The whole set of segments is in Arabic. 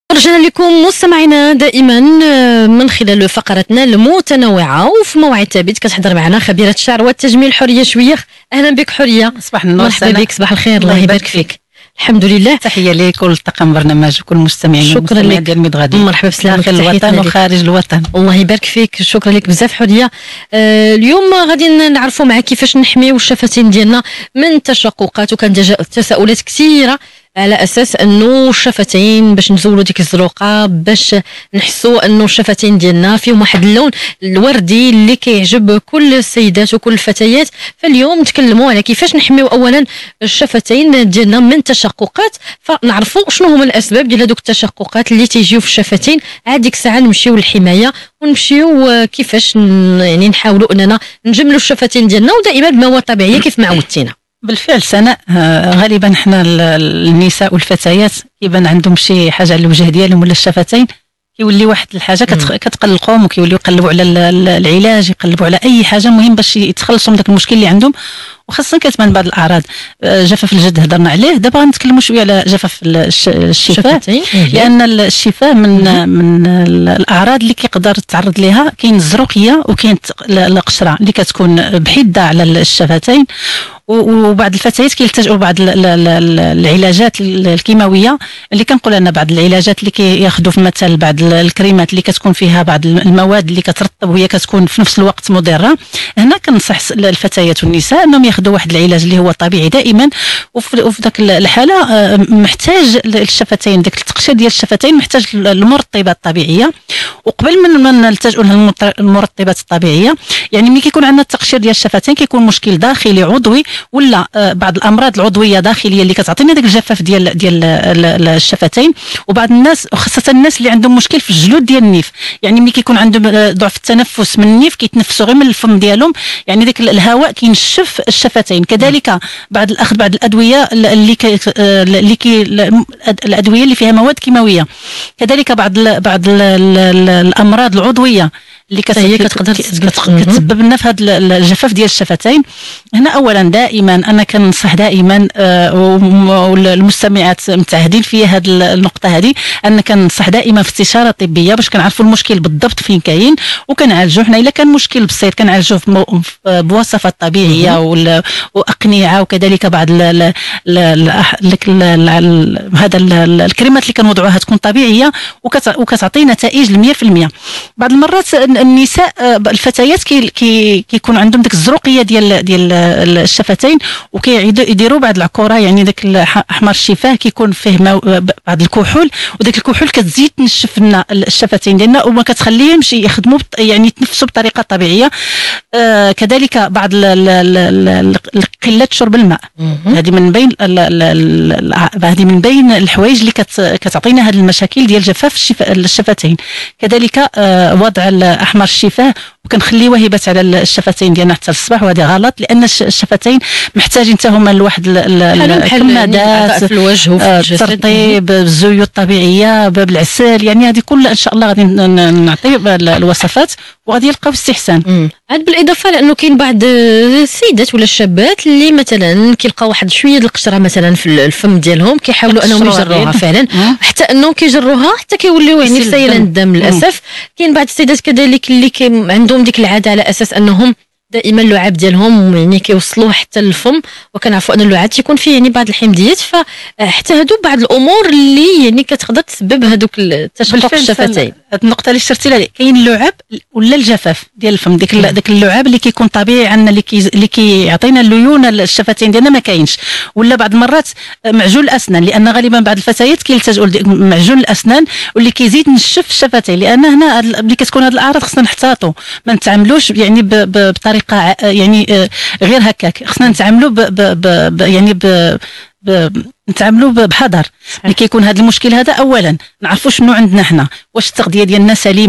رجعنا لكم مستمعينا دائما من خلال فقرتنا المتنوعة، وفي موعد ثابت كتحضر معنا خبيرة الشعر والتجميل حورية شويخ. أهلا بك حورية. صباح النور. مرحبا بك. صباح الخير. الله يبارك فيك. الحمد لله. تحية لك ولطاقم برنامج وكل المستمعين. شكرا لك ديال ميد غادي. مرحبا بسلامة داخل الوطن وخارج الوطن. الله يبارك فيك. شكرا لك بزاف حورية. اليوم غادي نعرفوا معك كيفاش نحميو الشفتين ديالنا من التشققات، وكان تساؤلات كثيرة على اساس انه الشفتين باش نزولوا ديك الزروقه، باش نحسوا انه الشفتين ديالنا فيهم واحد اللون الوردي اللي كيعجب كل السيدات وكل الفتيات. فاليوم نتكلموا على كيفاش نحميو اولا الشفتين ديالنا من التشققات، فنعرفوا شنو هما الاسباب ديال هذوك التشققات اللي تيجيو في الشفتين. عاد ديك الساعه نمشيو للحمايه ونمشيو كيفاش يعني نحاولوا اننا نجملوا الشفتين ديالنا، ودائما بمواد طبيعيه كيف ما عودتينا. بالفعل سناء، غالبا حنا النساء والفتيات كيبان عندهم شي حاجه على الوجه ديالهم ولا الشفتين، كيولي واحد الحاجه كتقلقهم، وكيوليو يقلبوا على العلاج، يقلبوا على اي حاجه مهم باش يتخلصوا من داك المشكل اللي عندهم. وخاصه كتبان بعض الاعراض. جفاف الجد هضرنا عليه، دابا غنتكلموا شويه على جفاف الشفاه، لان الشفاه من الاعراض اللي كيقدر تعرض ليها. كاين الزروقيه وكاين القشره اللي كتكون بحده على الشفتين، وبعض الفتيات كيلتجؤوا بعض العلاجات الكيماويه اللي كنقول انا بعض العلاجات اللي كياخذوا في مثل بعض الكريمات اللي كتكون فيها بعض المواد اللي كترطب وهي كتكون في نفس الوقت مضره. هنا كنصح الفتيات والنساء انهم ياخذوا واحد العلاج اللي هو طبيعي دائما، وفي ذاك الحاله محتاج الشفتين، داك التقشير ديال الشفتين محتاج المرطبات الطبيعيه. وقبل ما نلتجؤوا للمرطبات الطبيعيه، يعني ملي كيكون عندنا التقشير ديال الشفتين كيكون مشكل داخلي عضوي ولا بعض الامراض العضويه داخليه اللي كتعطينا داك الجفاف ديال الشفتين. وبعض الناس وخاصه الناس اللي عندهم مشكل في الجلود ديال النيف، يعني ملي كيكون عندهم ضعف التنفس من النيف كيتنفسوا غير من الفم ديالهم، يعني داك الهواء كينشف الشفتين. كذلك بعد الادويه الادويه اللي فيها مواد كيماويه، كذلك بعض الامراض العضويه اللي هي كتقدر كتسبب لنا في هذا الجفاف ديال الشفتين. هنا اولا دائما انا كنصح دائما، والمستمعات متعهدين في هذه النقطه هذه، ان كنصح دائما في استشاره طبيه باش كنعرفوا المشكل بالضبط فين كاين وكنعالجوه. حنا الا كان مشكل بسيط كنعالجوه بوصفات طبيعيه واقنعه، وكذلك بعض هذا الكريمات اللي كنوضعوها تكون طبيعيه وكتعطي نتائج 100%. بعض المرات النساء الفتيات كيكون عندهم ديك الزروقيه ديال الشفتين، وكيديروا بعض العكوره، يعني داك احمر الشفاه كيكون فيه بعض الكحول، وداك الكحول كتزيد تنشف لنا الشفتين ديالنا وما كتخليهمش يخدموا يعني يتنفسوا بطريقه طبيعيه. كذلك بعض قله شرب الماء، هذه من بين الحوايج اللي كتعطينا هذه المشاكل ديال جفاف الشفتين. كذلك وضع احمر الشفاه وكنخليوه يبات على الشفتين ديالنا حتى الصباح، وهذا غلط، لان الشفتين محتاجين حتى هما لواحد الكمادات في الوجه وفي الجسد، ترطيب بالزيوت الطبيعيه بالعسل، يعني هذه كلها ان شاء الله غادي نعطي الوصفات وغادي يلقاو استحسان. عاد بالاضافه لانه كاين بعض السيدات ولا الشابات اللي مثلا كيلقاو واحد شويه القشره مثلا في الفم ديالهم، كيحاولوا انهم يجروها فعلا، حتى انهم كيجروها حتى كيوليو يعني سيلان الدم للاسف. كاين بعض السيدات كذلك اللي عندهم ديك العاده على اساس انهم دائما اللعاب ديالهم يعني كيوصلوا حتى للفم، وكنعرفوا ان اللعاب تيكون فيه يعني بعض الحمضيات، فحتى هادو بعض الامور اللي يعني كتقدر تسبب هذوك التشقق الشفتين. هاد النقطه اللي شرتي لها، كاين اللعاب ولا الجفاف ديال الفم، داك اللعاب اللي كيكون طبيعي عندنا اللي كيعطينا الليونه الشفتين ديالنا ما كاينش، ولا بعض المرات معجون الاسنان، لان غالبا بعض الفتيات كيلتجؤوا لمعجون الاسنان واللي كيزيد نشف الشفتين. لان هنا ملي كتكون هاد الاعراض خصنا نحتاطوا، ما نتعاملوش يعني بطريقه يعني غير هكاك، خصنا نتعاملوا يعني نتعاملوا بحذر. ملي كيكون هذا المشكل هذا اولا نعرفوا شنو عندنا حنا، واش التغذيه ديالنا سليمه،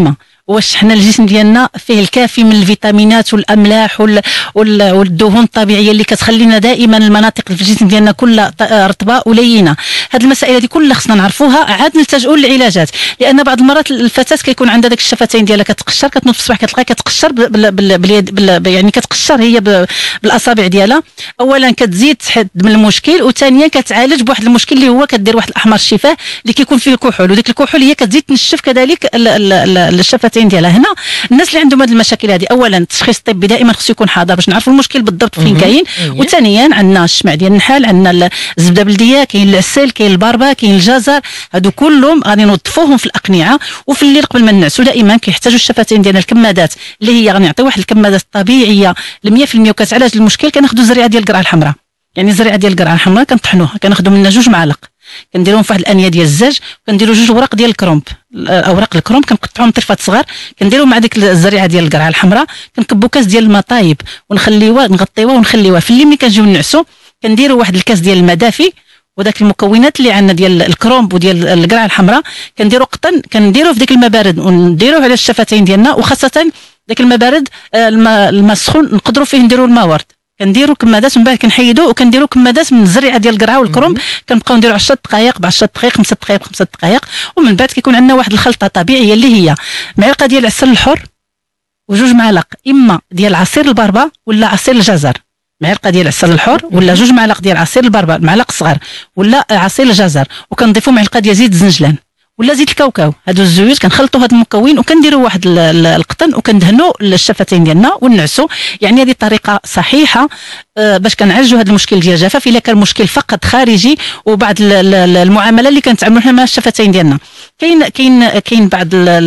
واش حنا الجسم ديالنا فيه الكافي من الفيتامينات والاملاح والدهون الطبيعيه اللي كتخلينا دائما المناطق في الجسم ديالنا كلها رطبه ولينه. هذه المسائل هذه كلها خصنا نعرفوها، عاد نلتجؤوا للعلاجات. لان بعض المرات الفتاه كيكون عندها داك الشفتين ديالها كتقشر، كتنوض في الصباح كتلقى كتقشر يعني كتقشر هي بالاصابع ديالها. اولا كتزيد تحد من المشكل، وثانيا كتعالج بواحد المشكل اللي هو كدير واحد الاحمر الشفاه اللي كيكون فيه الكحول، وديك الكحول هي كتزيد تنشف كذلك الشفتين ديالها. هنا الناس اللي عندهم هذه المشاكل هذه، اولا التشخيص الطبي دائما خصو يكون حاضر باش نعرفوا المشكل بالضبط فين كاين، وثانيا عندنا الشمع ديال النحال، عندنا الزبده بلديه، كاين العسل، كاين الباربا، كاين الجزر، هادو كلهم غادي نوظفوهم في الاقنعه. وفي الليل قبل ما ننعسوا دائما كيحتاجوا الشفتين ديالنا الكمادات اللي هي غنعطيو واحد الكمادات طبيعيه ل 100% وكتعالج المشكل. كناخذوا الزريعه ديال القرعه الحمراء، يعني الزريعه ديال القرعه الحمراء كنطحنوها، كناخذوا منها 2 معالق، كنديروهم في واحد الانيه ديال الزاج، وكنديروا 2 اوراق ديال الكرومب، اوراق الكرومب كنقطعوهم طرفات صغار، كنديروهم مع ديك الزريعه ديال القرعه الحمراء، كنكبوا كاس ديال الماء طايب ونخليوها نغطيوها ونخليوها. في الليل ملي كنجيو نعسوا كنديروا واحد الكاس ديال الماء دافي، وداك المكونات اللي عندنا ديال الكرومب وديال القرعه الحمراء كنديروا قطن، كنديروه في ديك الماء بارد ونديروه على الشفتين ديالنا، وخاصه داك الماء بارد الماء السخون نقدروا فيه نديروا الماء ورد، كنديروا كمادات من بعد كنحيدوه، وكنديروا كمادات من الزريعه ديال القرعه والكرومب، كنبقاو نديروا 10 دقائق ب 10 دقائق 5 دقائق 5 دقائق، ومن بعد كيكون عندنا واحد الخلطه طبيعيه اللي هي معلقه ديال العسل الحر و2 معالق اما ديال عصير البربه ولا عصير الجزر، معلقه ديال العسل الحر ولا 2 معالق ديال عصير البربه، معلق صغار ولا عصير الجزر، وكنضيفوا معلقه ديال زيت الزنجلان ولا زيت الكاوكاو. هادو الزيوت كنخلطوا هاد المكون وكنديروا واحد القطن وكندهنوا الشفتين ديالنا ونعسوا. يعني هذه طريقه صحيحه باش كنعالجوا هذا المشكل ديال الجفاف الا كان المشكل فقط خارجي، وبعض المعامله اللي كنتعاملوا مع الشفتين ديالنا. كاين بعض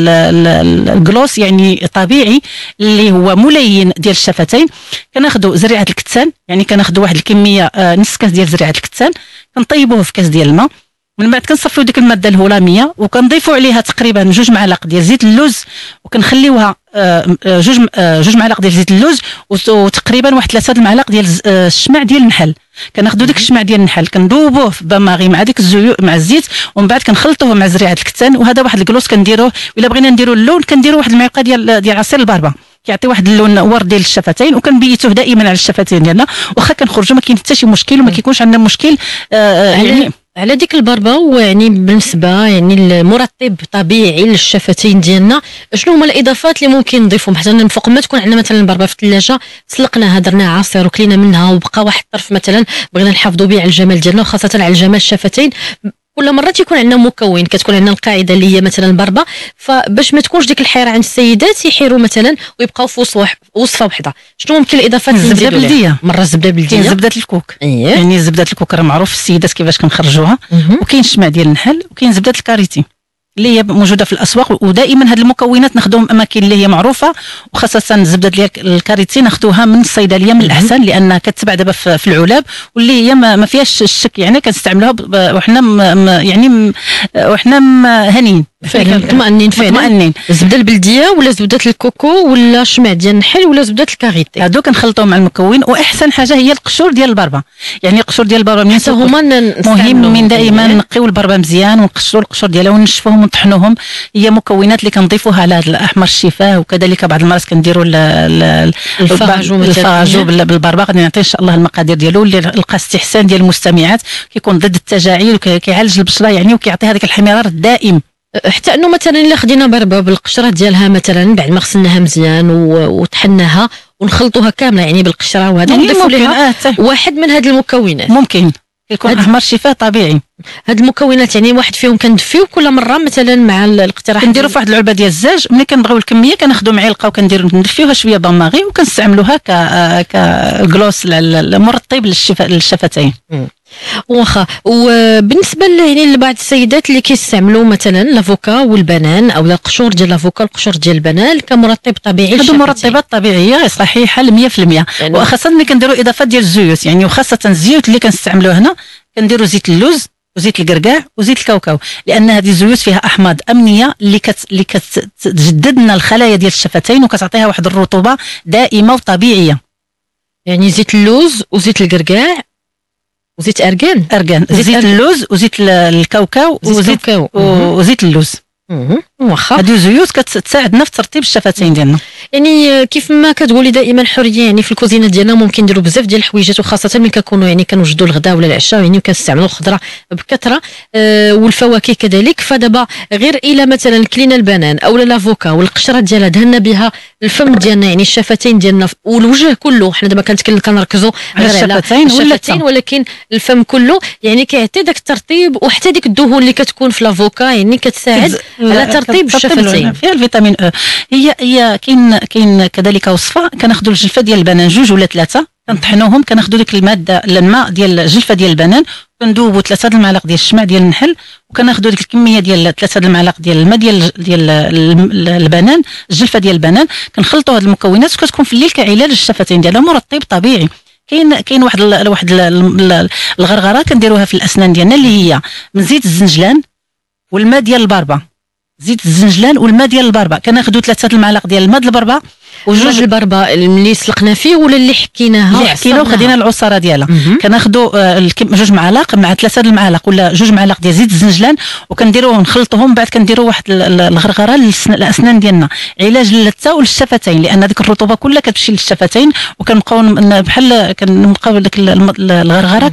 الجلوس يعني طبيعي اللي هو ملين ديال الشفتين. كناخذوا زريعه الكتان، يعني كناخذوا واحد الكميه نص كاس ديال زريعه الكتان، كنطيبوه في كاس ديال الماء، من بعد كنصفيو ديك الماده الهلاميه وكنضيفوا عليها تقريبا 2 معالق ديال زيت اللوز، وكنخليوها 2 معالق ديال زيت اللوز وتقريبا واحد 3 المعالق ديال الشمع ديال النحل. كناخذوا ديك الشمع ديال النحل كندوبوه في باماغي مع ديك الزيوت مع الزيت، ومن بعد كنخلطوه مع زريعه الكتان. وهذا واحد الكلوس كنديروه، الا بغينا نديروا اللون كنديروا واحد المعلقه ديال عصير البربه، كيعطي واحد اللون ورد ديال الشفتين، وكنبيتوه دائما على الشفتين ديالنا، واخا كنخرجوا ما كاين حتى شي مشكل وما كيكونش عندنا مشكل يعني على ديك البربه. ويعني بالنسبه يعني المرطب طبيعي للشفتين ديالنا، شنو هما الاضافات اللي ممكن نضيفهم حتى من فوق ما تكون عندنا مثلا البربه في الثلاجه سلقناها درناها عصير وكلينا منها وبقى واحد الطرف مثلا بغينا نحافظوا به على الجمال ديالنا وخاصه على الجمال الشفتين؟ كل مره تيكون عندنا مكون، كتكون عندنا القاعده اللي هي مثلا البربه، فباش ما تكونش ديك الحيره عند السيدات يحيروا مثلا ويبقاو في وصفه وحده، شنو ممكن الاضافات اللي الزبده بلديه؟ مره الزبده بلديه، كاين زبده الكوك يعني زبده الكوك راه معروف السيدات كيفاش كنخرجوها، وكاين الشمع ديال النحل، وكاين زبده الكاريتي اللي هي موجوده في الاسواق. ودائما هاد المكونات ناخذوهم اماكن اللي هي معروفه، وخاصه الزبده ديال الكاريتي ناخذوها من الصيدليه من الاحسن، لانها كتباع دابا في العلاب واللي هي ما فيهاش الشك، يعني كنستعملوها وحنا هانيين فعلا مطمئنين. الزبده البلديه ولا زبده الكوكو ولا الشمع ديال النحل ولا زبده الكاريتي، هادو كنخلطوهم مع المكون. واحسن حاجه هي القشور ديال البربه، يعني القشور ديال البربه حتى هما مهم من دائما نقيو البربه مزيان ونقشروا القشور ديالها ونشفوهم ونطحنوهم. هي مكونات اللي كنضيفوها على هذا الاحمر الشفاه، وكذلك بعض المرات كنديروا الفراجو بالبربه. غادي نعطي ان شاء الله المقادير ديالو اللي لقى استحسان ديال المستمعات، كيكون ضد التجاعيد وكيعالج البشره يعني، وكيعطي هذاك الاحمرار الدائم. حتى انه مثلا الا خدينا بربه بالقشره ديالها مثلا بعد ما غسلناها مزيان وطحناها ونخلطوها كامله يعني بالقشره وهذا ونضيفوا لها واحد من هذه المكونات، ممكن يكون احمر شفاه طبيعي. هاد المكونات يعني واحد فيهم كندفيو كل مره مثلا مع الاقتراح كنديروا في واحد العلبه ديال الزاج، ملي كنبغيو الكميه كناخذوا معلقه وكنديروا ندفيوها شويه باماغي وكنستعملوها كغلوس مرطب للشفتين. واخا. وبالنسبه يعني لبعض السيدات اللي كيستعملوا مثلا لافوكا والبنان او القشور ديال لافوكا القشور ديال البنان كمرطب طبيعي، هادو مرطبات طبيعيه صحيحه 100%، يعني وخاصه ملي كنديروا اضافات ديال الزيوت، يعني وخاصه الزيوت اللي كنستعملوه هنا كنديروا زيت اللوز وزيت القرقاع وزيت الكاوكاو، لان هذه الزيوت فيها احماض امنيه اللي كتجدد لنا الخلايا ديال الشفتين وكتعطيها واحد الرطوبه دائمه وطبيعيه. يعني زيت اللوز وزيت القرقاع وزيت ارغان زيت اللوز وزيت الكاوكاو وزيت اللوز واخا هادو زيوت كتساعدنا في ترطيب الشفتين ديالنا. يعني كيف ما كتقولي دائما حوريه، يعني في الكوزينه ديالنا ممكن نديروا بزاف ديال الحويجات، وخاصه ملي كنكونوا يعني كنوجدوا الغداء ولا العشاء، يعني وكنستعملوا الخضره بكثره والفواكه كذلك. فدابا غير الى مثلا كلينا البنان او لافوكا والقشره ديالها دهنا بها الفم ديالنا، يعني الشفتين ديالنا والوجه كله، حنا دابا كنركزوا غير على الشفتين ولكن الفم كله يعني كيعطي داك الترطيب، وحتى ديك الدهون اللي كتكون في لافوكا يعني كتساعد على ترطيب الشفتين. فيها الفيتامين او. هي كاين كذلك وصفه كناخذوا الجلفه ديال البنان 2 ولا 3، كنطحنوهم، كناخذوا ديك الماء ديال الجلفه ديال البنان، كندوبوا 3 المعالق ديال الشمع ديال النحل، وكناخذوا ديك الكميه ديال 3 المعالق ديال الماء ديال البنان، الجلفه ديال البنان، كنخلطوا هاد المكونات وكتكون في الليل كعلاج الشفتين ديالها، مرطب طبيعي. كاين واحد الغرغره كنديروها في الاسنان ديالنا اللي هي من زيت الزنجلان والماء ديال البربه. زيت الزنجلان والماء ديال البربه، كناخذوا 3 المعالق ديال الماء ديال البربه وجوج البربه اللي سلقنا فيه ولا اللي حكيناها وخدينا العصاره ديالها، كناخذوا 2 معالق مع 3 المعالق ولا 2 معالق ديال زيت الزنجلان، وكنديروهم نخلطوهم، بعد كنديروا واحد الغرغره للاسنان ديالنا، علاج للثه وللشفتين، لان ديك الرطوبه كلها كتمشي للشفتين، وكنبقاو بحال كنبقاو ديك الغرغره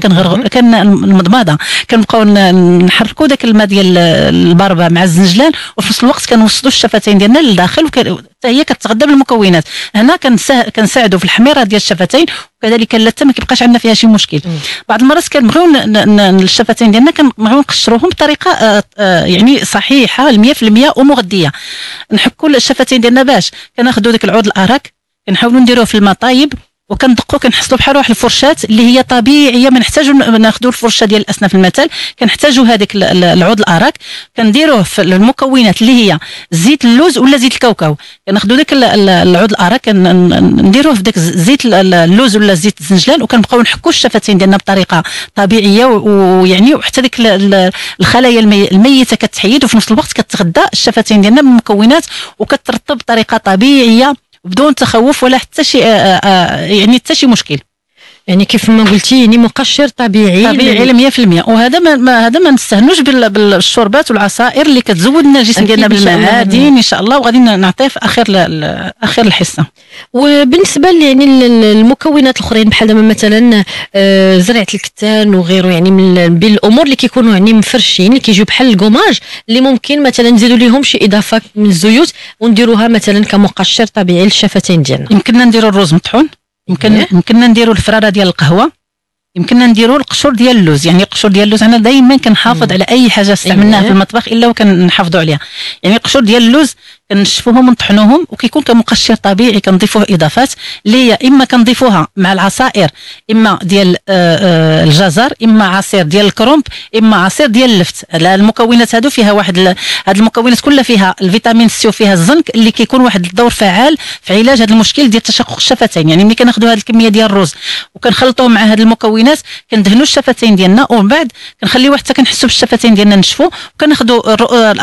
المضمضه، كنبقاو نحركوا داك الماء ديال البربه مع الزنجلان، وفي نفس الوقت كنوصلوا الشفتين ديالنا للداخل، حتى هي كتغذى بالمكونات. هنا كنساعدوا في الحميره ديال الشفتين، وكذلك اللثه ما كيبقاش عندنا فيها شي مشكل. بعض المرات كنبغيو الشفتين ديالنا كنبغيو نقشروهم بطريقه يعني صحيحه 100% ومغذيه. نحكوا الشفتين ديالنا باش كناخذوا ديك العود الاراك، كنحاولوا نديروه في الماء طايب، وكندقوا كنحصلوا بحال واحد الفرشاه اللي هي طبيعيه، ما نحتاجوا ناخذوا الفرشه ديال الاسنان في المثل، كنحتاجوا هذاك العود الاراك، كنديروه في المكونات اللي هي زيت اللوز ولا زيت الكاوكاو، كناخذوا داك العود الاراك نديروه في داك زيت اللوز ولا زيت الزنجلان، وكنبقاو نحكوا الشفتين ديالنا بطريقه طبيعيه، ويعني وحتى ديك الخلايا الميته كتحيد، وفي نفس الوقت كتغذى الشفتين ديالنا بالمكونات، وكترطب بطريقه طبيعيه بدون تخوف ولا حتى شي يعني حتى شي مشكل. يعني كيف ما قلتي يعني مقشر طبيعي 100%. وهذا ما نستهنوش بالشربات والعصائر اللي كتزود لنا الجسم ديالنا بالمعادن ان شاء الله، وغادي نعطيه في اخر الحصه. وبالنسبه يعني المكونات الاخرين بحال دابا مثلا زرعه الكتان وغيره، يعني من بين الامور اللي كيكونوا يعني مفرشين اللي كيجيو بحال الكوماج، اللي ممكن مثلا نزيدوا لهم شي اضافه من الزيوت ونديروها مثلا كمقشر طبيعي للشفتين ديالنا. يمكننا نديروا الرز مطحون، يمكننا نديروا الفراره ديال القهوه، يمكننا نديروا القشور ديال اللوز. يعني القشور ديال اللوز انا دائما كنحافظ على اي حاجه استعملناها في المطبخ الا وكنحافظوا عليها. يعني القشور ديال اللوز كنشفوهم ونطحنوهم، وكيكون كمقشر طبيعي كنضيفوه اضافات اللي هي اما كنضيفوها مع العصائر، اما ديال الجزر، اما عصير ديال الكرنب، اما عصير ديال اللفت. المكونات هادو فيها هاد المكونات كلها فيها الفيتامين سي وفيها الزنك اللي كيكون واحد الدور فعال في علاج هذا المشكل ديال تشقق الشفتين. يعني ملي كناخذوا هذه الكميه ديال الرز وكنخلطوهم مع هذه المكونات كندهنوا الشفتين ديالنا، ومن بعد كنخليوه حتى كنحسوا بالشفتين ديالنا نشفوا، وكناخذوا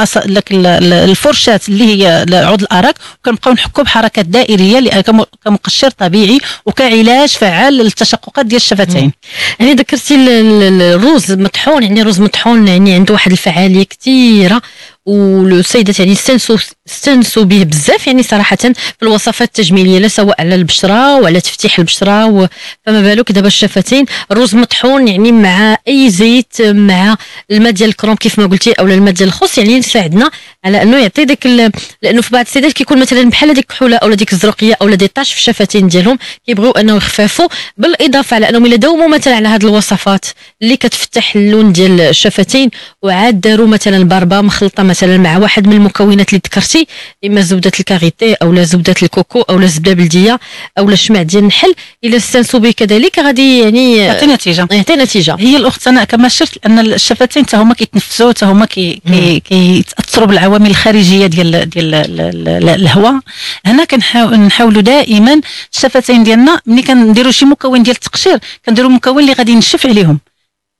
الفرشات اللي هي عود الاراك، وكنبقاو نحكوا بحركات دائريه كمقشر طبيعي وكعلاج فعال للتشققات ديال الشفتين. يعني ذكرتي الرز مطحون، يعني الرز مطحون يعني عنده واحد الفعاليه كثيره، والسيدات يعني استنسوا به بزاف يعني صراحه في الوصفات التجميليه، لا سواء على البشره وعلى تفتيح البشره، فما بالك دابا الشفتين. الرز مطحون يعني مع اي زيت، مع الماء ديال الكروم كيف ما قلتي، او الماء ديال الخس، يعني يساعدنا على انه يعطي داك لانه في بعض السيدات كيكون مثلا بحال هذيك الكحوله او ديك الزرقيه او دي طاش في الشفتين ديالهم، كيبغيو انه يخففوا، بالاضافه على انهم الا داوموا مثلا على هذه الوصفات اللي كتفتح اللون ديال الشفتين، وعاد داروا مثلا البربه مخلطه مثلا مع واحد من المكونات اللي ذكرتي، اما زبده الكاريتي او لا زبده الكوكو او لا زبده بلديه او لا شمع ديال النحل، الا استنسوا به كذلك غادي يعني يعطي نتيجه. هي الاخت انا كما شفت ان الشفتين حتى هما كيتنفسوا، حتى هما كيتاثروا بالعوامل الخارجيه ديال الهواء. هنا كنحاولوا دائما الشفتين ديالنا ملي كنديروا شي مكون ديال التقشير كنديروا مكون اللي غادي ينشف عليهم،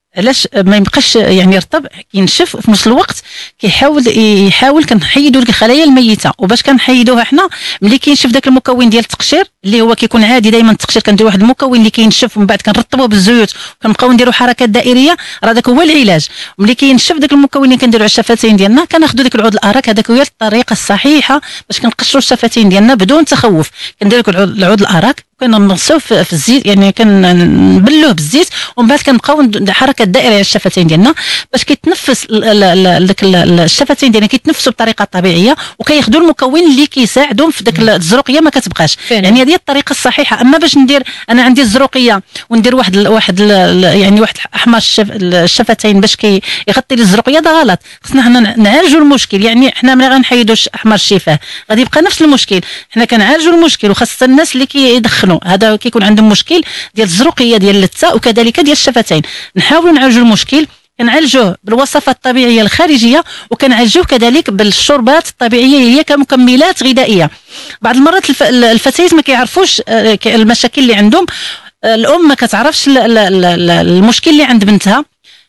علاش ما يبقاش يعني يرطب كينشف، وفي نفس الوقت يحاول كنحيدوا ديك الخلايا الميته. وباش كنحيدوها حنا ملي كينشف داك المكون ديال التقشير اللي هو كيكون عادي دائما التقشير، كندير واحد المكون اللي كينشف ومن بعد كنرطبوه بالزيوت وكنبقاو نديروا حركات دائريه، راه داك هو العلاج. ملي كينشف داك المكون اللي كنديروا على الشفتين ديالنا كناخذوا ديك العود الارك، هذاك هي الطريقه الصحيحه باش كنقشروا الشفتين ديالنا بدون تخوف. كنديروا العود الارك كنغمسوه في الزيت، يعني كنبلوه بالزيت ومن بعد كنبقاو حركات دائريه على الشفتين ديالنا باش كيتنفس داك الشفتين ديالنا كيتنفسوا بطريقه طبيعيه وكياخذوا المكون اللي كيساعدهم في داك الزروقيه ما كتبقاش. يعني هذه الطريقه الصحيحه. اما باش ندير انا عندي الزروقيه وندير واحد احمر الشفتين باش يغطي لي الزروقيه، ده غلط. خصنا حنا نعالجوا المشكل. يعني حنا ملي غنحيدوا احمر الشفاه غادي يبقى نفس المشكل. حنا كنعالجوا المشكل، وخاصه الناس اللي كيدخنوا هذا كيكون عندهم مشكل ديال الزروقيه ديال اللثه وكذلك ديال الشفتين. نحاولوا نعالجوا المشكل، كنعالجوه بالوصفات الطبيعيه الخارجيه وكنعالجوه كذلك بالشربات الطبيعيه اللي هي كمكملات غذائيه. بعض المرات الفتيات ما كيعرفوش المشاكل اللي عندهم. الام ما كتعرفش المشكل اللي عند بنتها،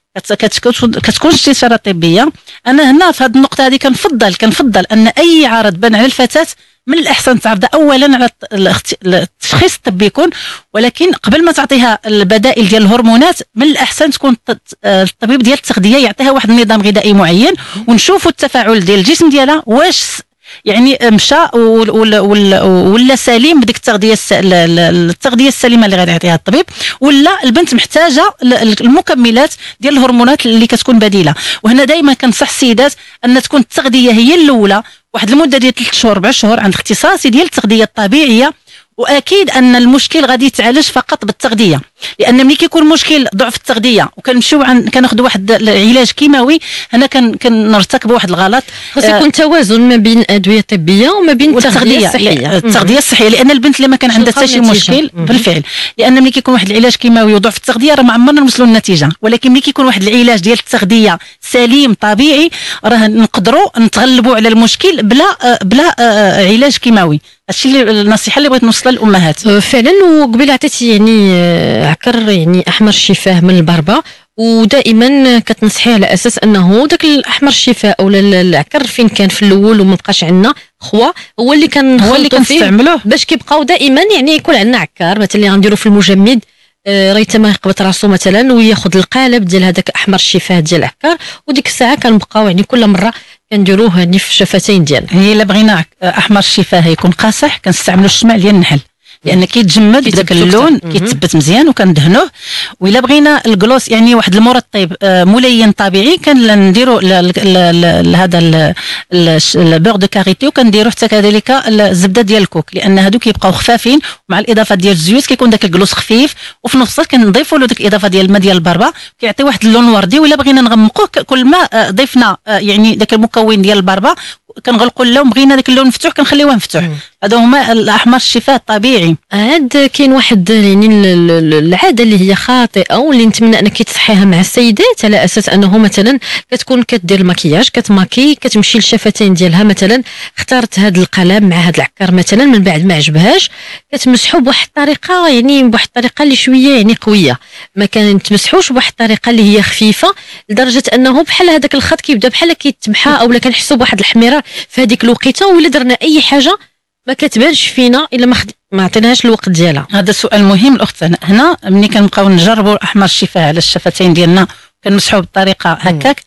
كتكون استشاره طبيه. انا هنا في هذه النقطه هذه كنفضل ان اي عرض بان على الفتاه من الاحسن تعرض اولا على التشخيص الطبي يكون، ولكن قبل ما تعطيها البدائل ديال الهرمونات من الاحسن تكون الطبيب ديال التغذيه يعطيها واحد النظام غذائي معين ونشوفوا التفاعل ديال الجسم ديالها واش يعني مشى ولا سليم بديك التغذيه السليمه اللي غادي يعطيها الطبيب، ولا البنت محتاجه المكملات ديال الهرمونات اللي كتكون بديله. وهنا دائما كنصح السيدات ان تكون التغذيه هي الاولى واحد المده ديال 3 شهور 4 شهور عند اختصاصي ديال التغذيه الطبيعيه. واكيد ان المشكل غادي يتعالج فقط بالتغذيه، لان ملي كيكون مشكل ضعف التغذيه وكنمشيو كناخذوا واحد العلاج كيماوي، هنا كنرتكبوا واحد الغلط. خاص يكون توازن ما بين ادويه طبيه وما بين التغذيه الصحيه. التغذيه الصحيه، لان البنت اللي ما كان عندها حتى شي مشكل بالفعل، لان ملي كيكون واحد العلاج كيماوي وضعف التغذيه راه ما عمرنا نوصلوا للنتيجه. ولكن ملي كيكون واحد العلاج ديال التغذيه سليم طبيعي راه نقدروا نتغلبوا على المشكل بلا علاج كيماوي. هادشي اللي النصيحه اللي بغيت نوصلها للامهات فعلا. وقبل عطيتي يعني عكر يعني احمر الشفاه من البربه، ودائما كتنصحي على اساس انه داك الاحمر الشفاه او العكر فين كان في الاول وما بقاش عندنا خوا هو اللي كنستعملوه باش كيبقاو دائما يعني يكون عندنا عكار مثلا اللي غنديروا في المجمد ريتما يقبط راسو مثلا وياخذ القالب ديال هذاك احمر الشفاه ديال العكار، وديك الساعه كنبقاو يعني كل مره كنديروه يعني في الشفتين ديالنا. هي الا بغينا احمر الشفاه يكون قاصح كنستعملوا الشمع ديال النحل، لان كيتجمد بداك اللون كيتثبت مزيان وكندهنوه. وإلا بغينا الكلوس يعني واحد المرطب ملين طبيعي كنديروا هذا البور دو كاريتي وكنديروا حتى كذلك الزبده ديال الكوك، لان هادو كيبقاو خفافين ومع الاضافه ديال الزيوت كيكون داك الكلوس خفيف، وفي نفس الوقت كنضيفوا له ديك الاضافه ديال الماء ديال البربه كيعطي واحد اللون وردي. وإلا بغينا نغمقوه كل ما ضفنا يعني داك المكون ديال البربه كنغلقوا اللون، بغينا داك اللون مفتوح كنخليوه مفتوح. هذا هما الاحمر الشفاه الطبيعي. عاد كاين واحد يعني العاده اللي هي خاطئه واللي نتمنى انك تصحيها مع السيدات، على اساس انه مثلا كتكون كدير المكياج كتماكي كتمشي للشفتين ديالها مثلا اختارت هذا القلم مع هذا العكار مثلا من بعد ما عجبهاش كتمسحو بواحد الطريقه يعني بواحد الطريقه اللي شويه يعني قويه، ما كنتمسحوش بواحد الطريقه اللي هي خفيفه لدرجه انه بحال هذاك الخط كيبدا بحال كيتمحى اولا كنحسوا بواحد الحميره في هذيك الوقيته، ولا درنا اي حاجه ما كتبانش فينا الا ما عطيناش الوقت ديالها. هذا سؤال مهم الاخت. هنا ملي كنبقاو نجربوا احمر الشفاه على الشفتين ديالنا كنمسحوا بالطريقه هكاك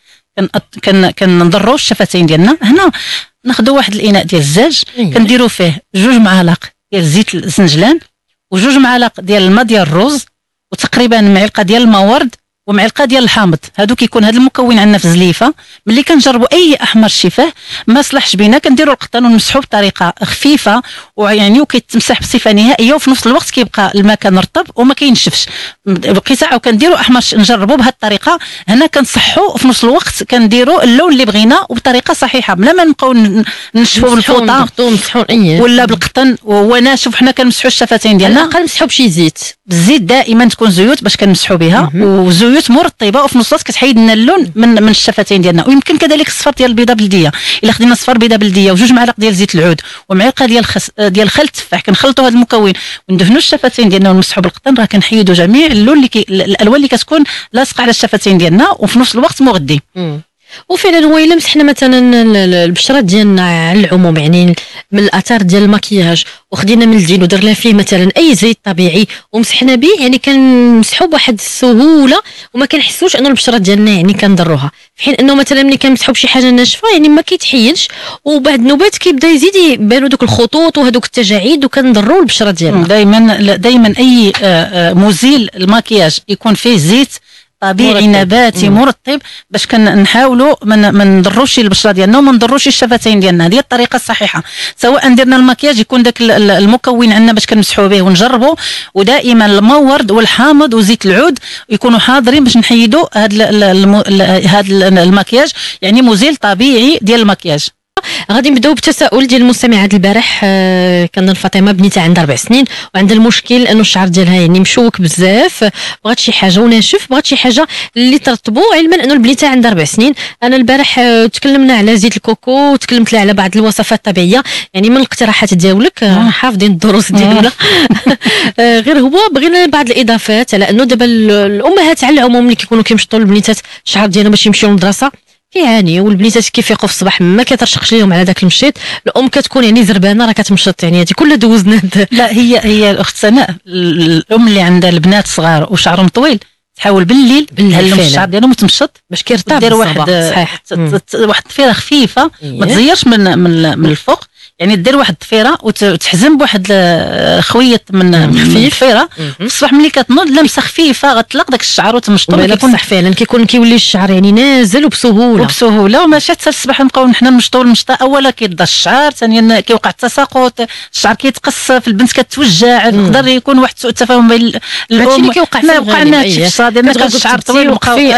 كنضروا الشفتين ديالنا. هنا ناخذوا واحد الاناء ديال الزاج كنديروا فيه 2 معالق ديال زيت الزنجلان و2 معالق ديال الماء ديال الرز وتقريبا معلقه ديال الماء ورد ومعلقه ديال الحامض. هادو كيكون هذا المكون عندنا في زليفه. ملي كنجربوا اي احمر الشفاه ما صلحش بينا كنديروا القطن ونمسحوا بطريقه خفيفه ويعني وكيتمسح بصفه نهائيه، وفي نفس الوقت كيبقى المكان رطب وما كينشفش. بقي ساعه وكنديروا احمر نجربوا بهذه الطريقه. هنا كنصحوا وفي نفس الوقت كنديروا اللون اللي بغينا وبطريقه صحيحه بلا ما نبقاو نشفوا بالفوطه ولا بالقطن وهو ناشف. حنا كنمسحوا الشفتين ديالنا على الاقل نمسحوا بشي زيت الزيت دائما تكون زيوت باش كنمسحوا بها، وزيوت مرطبه، وفي نفس الوقت كتحيد لنا اللون من الشفتين ديالنا. ويمكن كذلك الصفار ديال البيضه بلديه، الا خدينا صفار بيضه بلديه وجوج معالق ديال زيت العود ومعلقه ديال خل التفاح، كنخلطوا هذا المكون وندهنوا الشفتين ديالنا ونمسحوا بالقطن، راه كنحيدوا جميع اللون الالوان اللي كتكون لاصقه على الشفتين ديالنا، وفي نفس الوقت مغذي. وفعلا هو الا مسحنا مثلا البشره ديالنا على العموم، يعني من الاثار ديال المكياج، وخدينا من الجين ودرنا فيه مثلا اي زيت طبيعي ومسحنا به، يعني كنمسحوا بواحد السهوله وما كنحسوش انه البشره ديالنا يعني كنضروها، في حين انه مثلا ملي كنمسحوا بشي حاجه ناشفه يعني ما كيتحيدش، وبعد النوبات كيبدا يزيد يبانوا دوك الخطوط وهذوك التجاعيد وكنضروا البشره ديالنا. دائما اي مزيل المكياج يكون فيه زيت طبيعي نباتي مرطب، باش كنحاولوا ما نضروش البشره ديالنا وما نضروش الشفتين ديالنا. هذه الطريقه الصحيحه، سواء درنا المكياج يكون داك المكون عندنا باش كنمسحوا به ونجربوا، ودائما المورد والحامض وزيت العود يكونوا حاضرين باش نحيدوا هذا المكياج، يعني مزيل طبيعي ديال المكياج. غادي نبداو بالتساؤل ديال المستمعات البارح. كان فاطمه بنيتها عندها 4 سنين وعندها المشكل انه الشعر ديالها يعني مشوك بزاف، بغات شي حاجه وناشف، بغات شي حاجه اللي ترطبو، علما انه البنيته عندها 4 سنين. انا البارح تكلمنا على زيت الكوكو وتكلمت لها على بعض الوصفات الطبيعيه، يعني من الاقتراحات ديالك حافظين الدروس ديالنا. غير هو بغينا بعض الاضافات، على انه دابا الامهات على العموم اللي كيكونوا كيمشطوا البنيتات الشعر ديالهم باش يمشيو للمدرسه كيعاني، والبنيتات كيفيقوا في الصباح ما كيترشقش لهم على داك المشيط، الام كتكون يعني زربانه راه كتمشط، يعني هذه كلها دوزنا. لا هي الاخت سناء، الام اللي عندها البنات صغار وشعرهم طويل تحاول بالليل تهلم الشعر ديالهم وتمشط باش كيرطب، دير واحد الضفيره خفيفه ما تزيرش من الفوق، يعني دير واحد الضفيره وتحزم بواحد خويط من الضفيره في الصباح ملي كتنوض لمسه خفيفه غتطلق داك الشعر وتمشطو. كيكون فعلا كيولي الشعر يعني نازل وبسهوله وماشي حتى الصباح نبقاو حنا نمشطو المشطه، اولا كيضى الشعر، ثانيا كيوقع التساقط، الشعر كيتقص، في البنت كتوجع، يقدر يكون واحد سوء التفاهم بين الام. اللي كيوقع ما وقعنا هادشي في الشهر ديالنا، تبقى الشعر طويل وقفي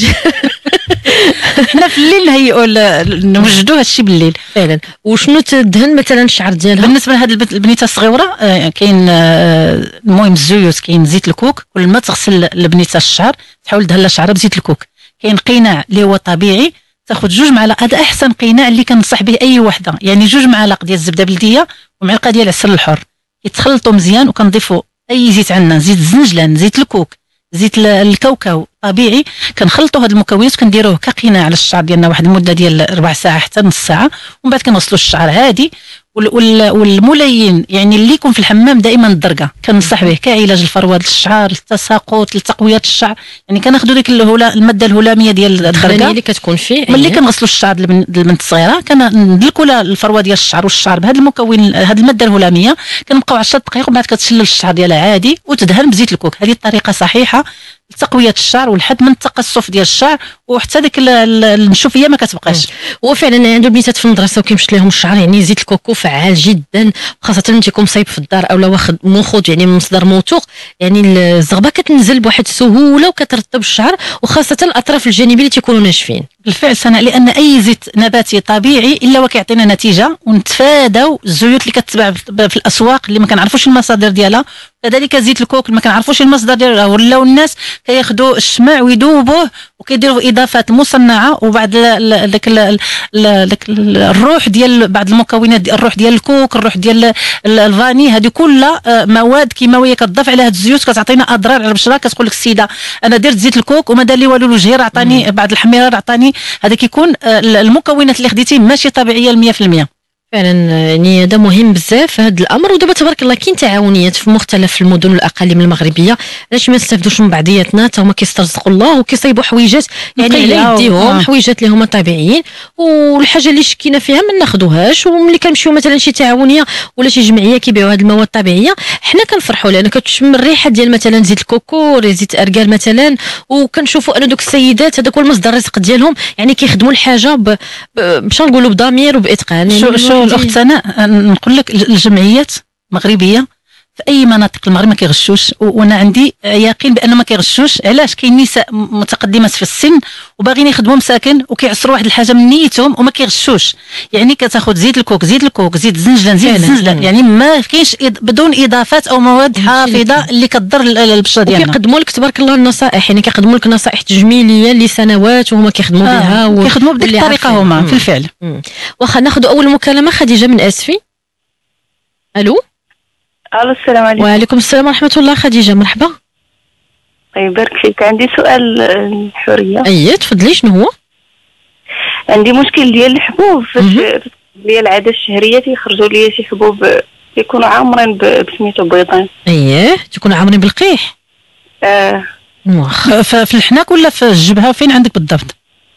حنا في الليل نهيئوا نوجدوا هادشي بالليل فعلا. وشنو تدهن مثلا الشعر ديالها بالنسبه لهاد البنيته الصغيره؟ كاين المهم الزيوت، كاين زيت الكوك، كل ما تغسل البنيته الشعر تحاول دهن لها شعرها بزيت الكوك. كاين قناع اللي هو طبيعي، تاخذ 2 معالق، هذا احسن قناع اللي كنصح به اي وحده، يعني 2 معالق ديال الزبده بلديه ومعلقه ديال العسل الحر، يتخلطوا مزيان وكنضيفوا اي زيت عندنا، زيت الزنجلان، زيت الكوك، زيت الكاوكاو طبيعي، كنخلطوا هاد المكونات وكنديروه كقناع على الشعر ديالنا واحد المده ديال 4 ساعة حتى نص ساعه، ومن بعد كنغسلوا الشعر عادي. والملين يعني اللي يكون في الحمام دائما الدرقه كنصح به كعلاج الفروات الشعر، التساقط، لتقويه الشعر، يعني كناخذوا ديك الماده الهلاميه ديال الدرقه اللي كتكون فيه ملي كنغسلوا الشعر البنت الصغيره، كندلكوا لها الفروه ديال الشعر والشعر بهذا المكون، هذه الماده الهلاميه، كنبقاو 10 دقائق ومن بعد كتشلل الشعر ديالها عادي وتدهن بزيت الكوك. هذه الطريقه صحيحه لتقويه الشعر والحد من التقصف ديال الشعر، وحتى ديك النشوفيه ما كتبقاش. وفعلا عنده بنيتات في المدرسه وكيمشط لهم الشعر، يعني زيت الكوكو فعال جدا، خاصه ملي تيكون مصايب في الدار اولا واخد موخوذ يعني من مصدر موثوق، يعني الزغبه كتنزل بواحد السهوله وكترطب الشعر، وخاصه الاطراف الجانبيه اللي تيكونوا ناشفين. بالفعل سناء، لان اي زيت نباتي طبيعي الا وكيعطينا نتيجه، ونتفاداو الزيوت اللي كتباع في الاسواق اللي ما كنعرفوش المصادر ديالها. كذلك زيت الكوك اللي ما كنعرفوش المصدر ديالها، ولاو الناس كياخذوا الشمع ويذوبوه وكيديروا اضافات مصنعه، وبعد داك الروح ديال بعض المكونات، الروح ديال الكوك، الروح ديال الفاني، هذه كلها مواد كيماويه كتضاف على هاد الزيوت كتعطينا اضرار على البشره. كتقول لك السيده انا درت زيت الكوك وما دار لي والو، الوجهير عطاني بعض الحميرار عطاني، هذا كيكون المكونات اللي خديتي ماشي طبيعيه 100%. فعلا يعني هذا مهم بزاف هذا الامر. ودابا تبارك الله كاين تعاونيات في مختلف المدن والاقاليم المغربيه، علاش ما نستافدوش من بعضياتنا، حتى هما كيسترزقوا الله وكيصايبوا حويجات يعني على يديهم، حويجات اللي هما طبيعيين، والحاجه اللي شكينا فيها ما ناخذوهاش. وملي كنمشيو مثلا شي تعاونيه ولا شي جمعيه كيبيعوا هذه المواد الطبيعيه، حنا كنفرحوا لان كتشم الريحه ديال مثلا زيت الكوكو، زيت اركال مثلا، وكنشوفوا ان دوك السيدات هذاك هو المصدر الرزق ديالهم، يعني كيخدموا الحاجه باش نقولوا بضمير وباتقان. شو الاخت سناء نقول لك الجمعيات المغربيه في اي مناطق المغرب ما كيغشوش، وانا عندي يقين بانه ما كيغشوش. علاش؟ كاين نساء متقدمات في السن وباغيين يخدموا مساكن وكيعصروا واحد الحاجه من نيتهم وما كيغشوش. يعني كتاخذ زيت الكوك، زيت الكوك، زيت الزنجلان، زيت الزنجلان، يعني ما كاينش بدون اضافات او مواد حافظه اللي كضر البشره ديالنا. كيقدموا لك تبارك الله النصائح، يعني كيقدموا لك نصائح تجميليه لسنوات وهما كيخدموا بها كيخدموا بديك الطريقه هما في الفعل. واخا ناخذ اول مكالمه. خديجه من اسفي. الو. السلام عليكم. وعليكم السلام ورحمه الله. خديجه مرحبا. الله يبارك فيك. عندي سؤال الحوريه. تفضلي. شنو هو؟ عندي مشكل ديال الحبوب، فاش ديال العاده الشهريه تيخرجوا لي شي حبوب يكونوا عامرين بسميتو بيضان. تكونوا عامرين بالقيح. في الحناك ولا في الجبهه؟ فين عندك بالضبط؟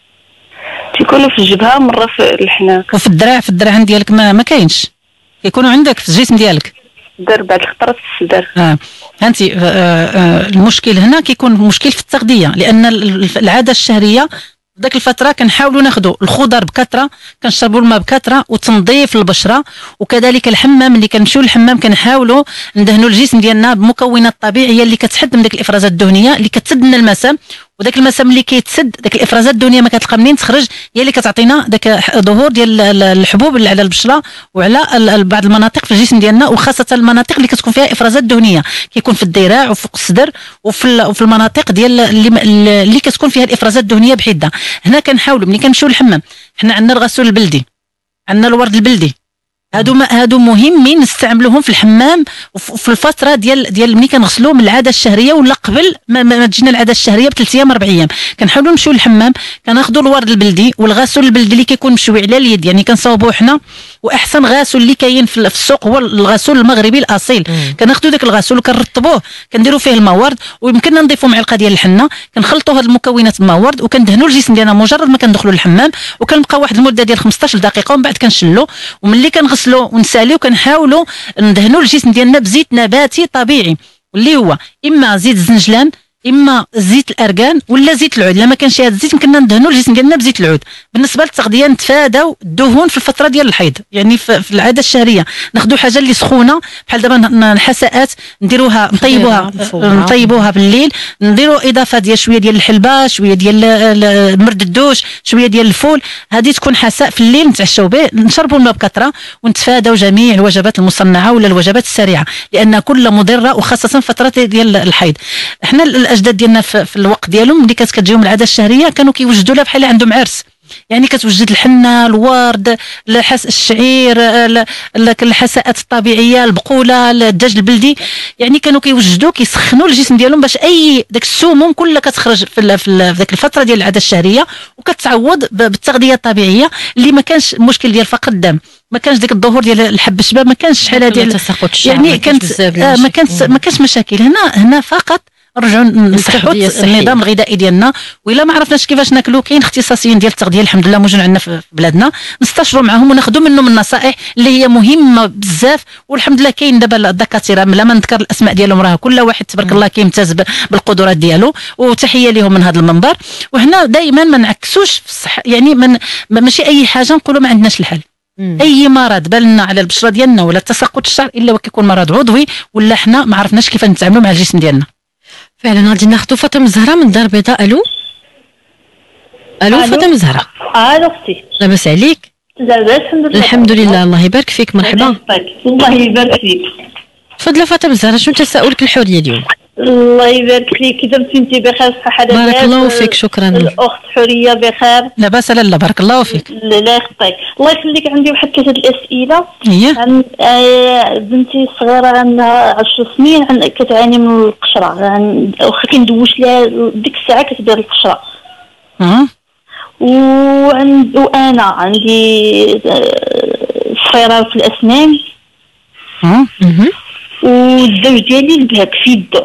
تيكونوا في الجبهه، مره في الحناك. وفي الدراع؟ في الدراع ديالك ما كاينش؟ كيكونوا عندك في الجسم ديالك؟ الصدر، بعد الخطرات في الصدر. فهمتي. المشكل هنا كيكون مشكل في التغذيه، لان العاده الشهريه ذاك الفتره كنحاولوا ناخذوا الخضر بكثره، كنشربوا الماء بكثره وتنظيف البشره، وكذلك الحمام. اللي كنمشيو للحمام كنحاولوا ندهنوا الجسم ديالنا بمكونات طبيعيه اللي كتحد من ديك الافرازات الدهنيه اللي كتسد لنا المسام، وداك المسام اللي كيتسد داك الافرازات الدهنيه ما كتلقى منين تخرج، هي اللي كتعطينا داك ظهور ديال الحبوب على البشره وعلى بعض المناطق في الجسم ديالنا، وخاصه المناطق اللي كتكون فيها افرازات دهنيه، كيكون في الذراع وفوق الصدر وفي المناطق ديال اللي كتكون فيها الافرازات الدهنيه بحده. هنا كنحاولوا ملي كنمشيو للحمام، حنا عندنا الغسول البلدي، عندنا الورد البلدي، هادو مهمين نستعملوهم في الحمام وفي الفتره ديال ملي كنغسلوا من العاده الشهريه، ولا قبل ما تجينا العاده الشهريه ب3 ايام 4 ايام كنحاولوا نمشيو للحمام، كناخذوا الورد البلدي والغسول البلدي اللي كيكون مشوي على اليد، يعني كنصاوبوه حنا. واحسن غسول اللي كاين في السوق هو الغسول المغربي الاصيل. كناخذوا داك الغسول وكنرطبوه، كنديروا فيه الماء ورد، ويمكننا نضيفوا معلقه ديال الحنه، كنخلطوا هاد المكونات الماء ورد وكندهنوا الجسم ديالنا مجرد ما كندخلوا للحمام، وكنبقى واحد المده ديال 15 دقيقه، ومن بعد كنشلو. وملي كنغسلوا ونساليو كنحاولوا ندهنوا الجسم ديالنا بزيت نباتي طبيعي، اللي هو اما زيت الزنجلان، اما زيت الاركان، ولا زيت العود. لما كانش هذا الزيت يمكننا ندهنوا الجسم ديالنا بزيت العود. بالنسبه للتغذيه نتفاداو الدهون في الفتره ديال الحيض، يعني في العاده الشهريه ناخذوا حاجه اللي سخونه، بحال دابا الحساءات نديروها نطيبوها بالليل، نديروا اضافه ديال شويه ديال الحلبه، شويه ديال مرد الدوش، شويه ديال الفول، هذه تكون حساء في الليل نتعشاو به، نشربوا الماء بكثره، ونتفاداو جميع الوجبات المصنعه ولا الوجبات السريعه، لان كلها مضره، وخاصه فتره ديال الحيض. احنا الاجداد ديالنا في الوقت ديالهم ملي كتجيهم العاده الشهريه كانوا كيوجدوا لها بحال عندهم عرس، يعني كتوجد الحنه، الورد، الشعير، الحساءات الطبيعيه، البقوله، الدجاج البلدي، يعني كانوا كيوجدوا كيسخنوا الجسم ديالهم باش اي داك السموم كلها كتخرج في ذاك الفتره ديال العاده الشهريه، وكتعوض بالتغذيه الطبيعيه اللي ما كانش المشكل ديال فقر الدم، ما كانش ديك الظهور ديال الحب الشباب، ما كانش شحال ديال يعني كانت ما كانش مشاكل. هنا فقط نرجعوا نصحوا النظام الغذائي ديالنا، وإلا ما عرفناش كيفاش ناكلوا كاين اختصاصيين ديال التغذيه الحمد لله موجود عندنا في بلادنا، نستشروا معهم وناخذوا منهم النصائح اللي هي مهمه بزاف. والحمد لله كاين دابا الدكاتره، بلا ما نذكر الاسماء ديالهم، راه كل واحد تبارك الله كيمتاز بالقدرات ديالو، وتحيه لهم من هذا المنبر. وهنا دائما ما نعكسوش في الصحه، يعني ماشي اي حاجه نقولوا ما عندناش الحل. اي مرض بالنا على البشره ديالنا ولا تساقط الشعر الا وكيكون مرض عضوي، ولا حنا ما عرفناش كيفاش نتعاملوا مع الجسم ديالنا. فعلا غادي ناخذ فاطمه الزهراء من الدار البيضاء. الو فاطمه الزهراء. اختي لاباس عليك؟ لاباس الحمد لله. الله يبارك فيك. مرحبا. الله يبارك فيك. تفضلي فاطمه الزهراء، شنو تساؤلك الحوريه اليوم؟ الله يبارك فيك. دمتي انت بخير صحه لاباس؟ بارك الله فيك. شكرا. الاخت حوريه بخير؟ لاباس لاله بارك الله فيك. لا يخطيك. الله يخليك. عندي واحد 3 الاسئله. عن بنتي الصغيره عندها 10 سنين، كتعاني من القشره، واخا كندوش لها ديك الساعه كتدير القشره. وانا عندي صفيره في الاسنان، والزوج ديالي البهك في يدو.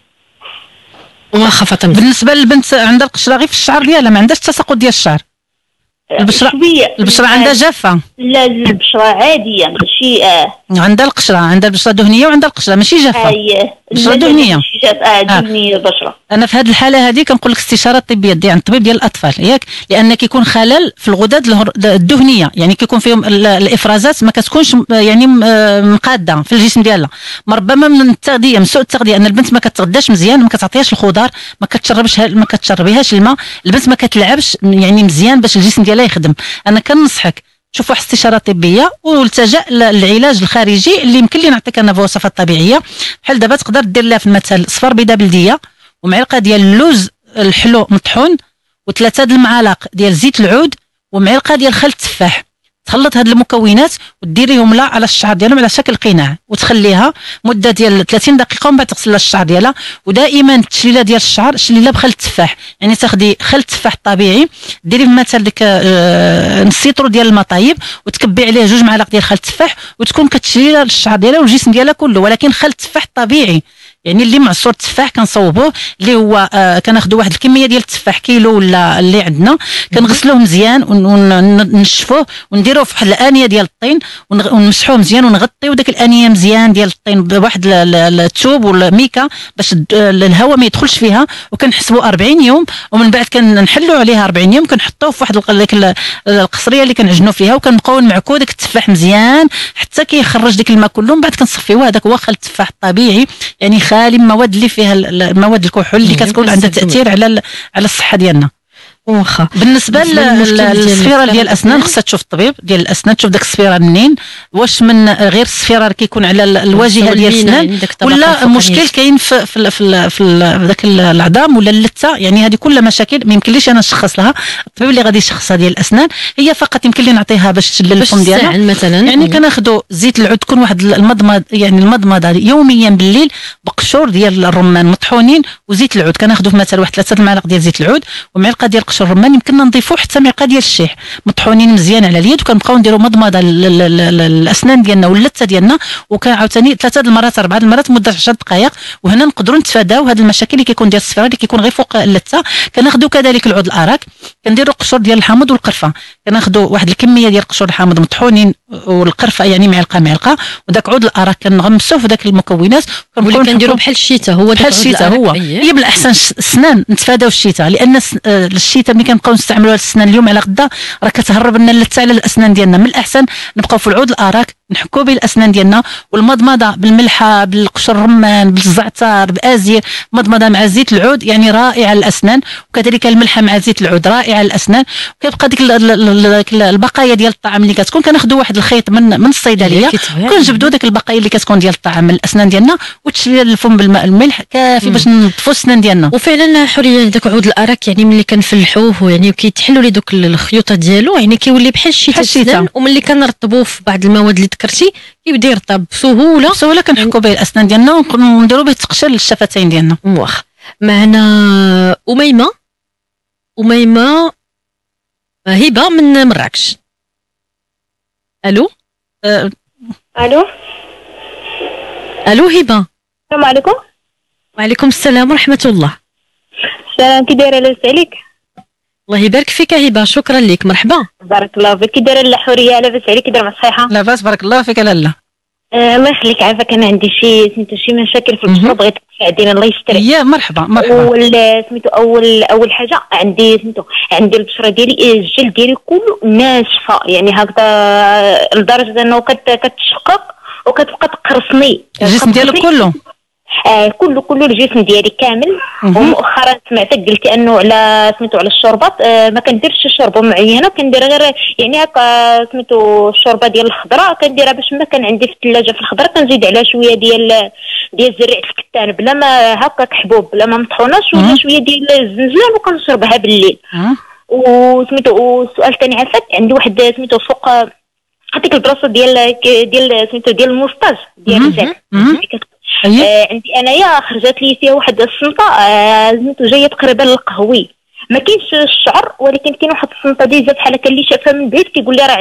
واخا فاطمه، بالنسبه للبنت عندها القشره غير في الشعر ديالها، ما عندهاش تساقط ديال الشعر. البشره عندها جافه. لا البشره عاديه ماشي عندها القشره، عندها البشره دهنيه وعندها القشره ماشي جافه. اييه بشره دهنيه ماشي جافه دهنيه البشره. انا في هذه الحاله هذه كنقول لك استشاره طبيه ديال الطبيب ديال الاطفال ياك، لان كيكون خلل في الغدد الدهنيه، يعني كيكون فيهم الافرازات ما كتكونش يعني مقاده في الجسم ديالها. ربما من التغذيه، من سوء التغذيه، ان البنت ما كتغداش مزيان، ما كتعطيهاش الخضار، ما كتشربيهاش الماء، البنت ما كتلعبش يعني مزيان باش الجسم ديالها يخدم. انا كننصحك تشوف واحد استشاره طبيه والتجا للعلاج الخارجي اللي يمكن لي نعطيك انا بوصفات طبيعيه. بحال دابا تقدر دير لها في المثل صفار بيضه بلديه ومعلقه ديال اللوز الحلو مطحون وثلاثه د المعالق ديال زيت العود ومعلقه ديال خل التفاح. تخلط هاد المكونات وديريهم لها على الشعر ديالهم على شكل قناع وتخليها مده ديال 30 دقيقه ومن بعد تغسل الشعر ديالها. ودائما التشليله ديال الشعر شليله بخل التفاح، يعني تاخدي خل التفاح الطبيعي ديري في مثلا ديك نص لتر ديال الماء طايب وتكبي عليه 2 معالق ديال خل التفاح وتكون كتشليله للشعر ديالها والجسم ديالها كله، ولكن خل التفاح الطبيعي يعني اللي معصور التفاح كنصوبوه اللي هو كناخذوا واحد الكميه ديال التفاح كيلو ولا اللي عندنا كنغسلوه مزيان ونشفوه ونديروه في واحد الانيه ديال الطين ونمسحوه مزيان ونغطيو داك الانيه مزيان ديال الطين بواحد الثوب ولا ميكا باش الهواء ما يدخلش فيها، وكنحسبوا 40 يوم ومن بعد كنحلوا عليها 40 يوم كنحطوه في واحد القصريه اللي كنعجنوا فيها وكنبقاو نمعكو داك التفاح مزيان حتى كيخرج داك الماء كله. من بعد كنصفيوه، هذاك هو خل التفاح الطبيعي يعني خالي من المواد اللي فيها المواد الكحول اللي كتكون عندها تاثير على الصحه ديالنا. واخا بالنسبه للصفيره ديال الاسنان خصها تشوف الطبيب ديال الاسنان تشوف داك الصفيره منين، واش من غير الصفيره كيكون على الواجهه ديال الاسنان يعني ولا المشكل كاين في ذاك العظام ولا اللثه. يعني هذه كلها مشاكل ما يمكنليش انا نشخص لها. الطبيب اللي غادي يشخصها ديال الاسنان هي فقط يمكن لي نعطيها باش تشل الفم ديالها مثلا. يعني كناخذوا زيت العود تكون واحد المضمض يعني المضمضه يوميا بالليل بقشور ديال الرمان مطحونين وزيت العود كناخذوا مثلا واحد 3 معالق ديال زيت العود ومعلقه ديال قشر الرمان يمكننا نضيفوا حتى معلقه ديال الشيح مطحونين مزيان على اليد وكنبقاو نديروا مضمضه الاسنان ديالنا واللثه ديالنا وكنعاوتاني 3 المرات 4 المرات مده 10 دقائق. وهنا نقدروا نتفاداو هذه المشاكل اللي كيكون ديال الصفيره اللي كيكون غير فوق اللثه. كناخذوا كذلك العود الاراك كنديروا قشور ديال الحامض والقرفه، كناخذوا واحد الكميه ديال قشور الحامض مطحونين والقرفه يعني معلقه وداك عود الاراك كنغمسوه في داك المكونات كنديروا بحال الشتاء. هو بحال الشتاء هو هي بالاحسن السنان نتفاداو الشتاء، لان الشتاء ملي كنبقاو نستعملوا السنان اليوم على غدا راه كتهرب لنا اللثه على الاسنان ديالنا. من الاحسن نبقاو في العود الاراك نحكوا به الاسنان ديالنا والمضمضه بالملحه بالقشر الرمان بالزعتر بازير مضمضه مع زيت العود يعني رائعه للاسنان، وكذلك الملحه مع زيت العود رائعه للاسنان. وكيبقى ديك البقايا ديال الطعام اللي كتكون كناخذوا واحد الخيط من الصيدليه كنجبدوا داك البقايا اللي كتكون ديال الطعام من الاسنان ديالنا وتشلي الفم بالماء الملح كافي باش نطفوا السنان ديالنا. وفعلا حوريه داك عود الاراك يعني ملي كنفلحوه يعني وكيتحلوا لي دوك الخيوطه ديالو يعني كيولي بحال الشتاء، وملي كنرطبوه في بعض المواد اللي ذكرتي كيبدا يرطب بسهوله كنحكوا به الاسنان ديالنا ونديروا به تقشير للشفتين ديالنا. واخا معنا أميمة هبه من مراكش. الو الو هبه السلام عليكم. وعليكم السلام ورحمه الله. سلام كي دايره؟ لاباس عليك؟ الله يبارك فيك هبه، شكرا لك. مرحبا. بارك الله فيك. كي دايره الحوريه؟ لاباس عليك؟ كي دايره صحيحه؟ لاباس بارك الله فيك. لاله الله يخليك. عافاك انا عندي شي مشاكل في البشره بغيت تساعديني الله يستر. يا مرحبا. اول حاجه عندي البشره ديالي الجلد ديالي كله ناشفه يعني هكذا لدرجه انه كتشقق وكتبقى تقرصني الجسم ديالك كله. كله الجسم ديالي كامل. ومؤخرا سمعتك قلتي انه على الشوربات ما كنديرش شوربه معينه، كندير غير يعني هكا الشوربه ديال الخضره كنديرها باش ما كان عندي في الثلاجه في الخضره كنزيد عليها شويه ديال زريعه الكتان بلا ما هكاك حبوب بلا ما مطحوناش ولا شويه ديال الزنجان وكنشربها بالليل. والسؤال الثاني عافاك عندي واحد فوق هذيك البلاصه ديال الموستاج ديال الزيت عندي انايا خرجت لي فيها واحد الصنطه جايه تقريبا للقهوي ما كاينش الشعر ولكن كاين واحد الصنطه ديجا بحال هكا اللي شافها من بعيد كيقول لي راه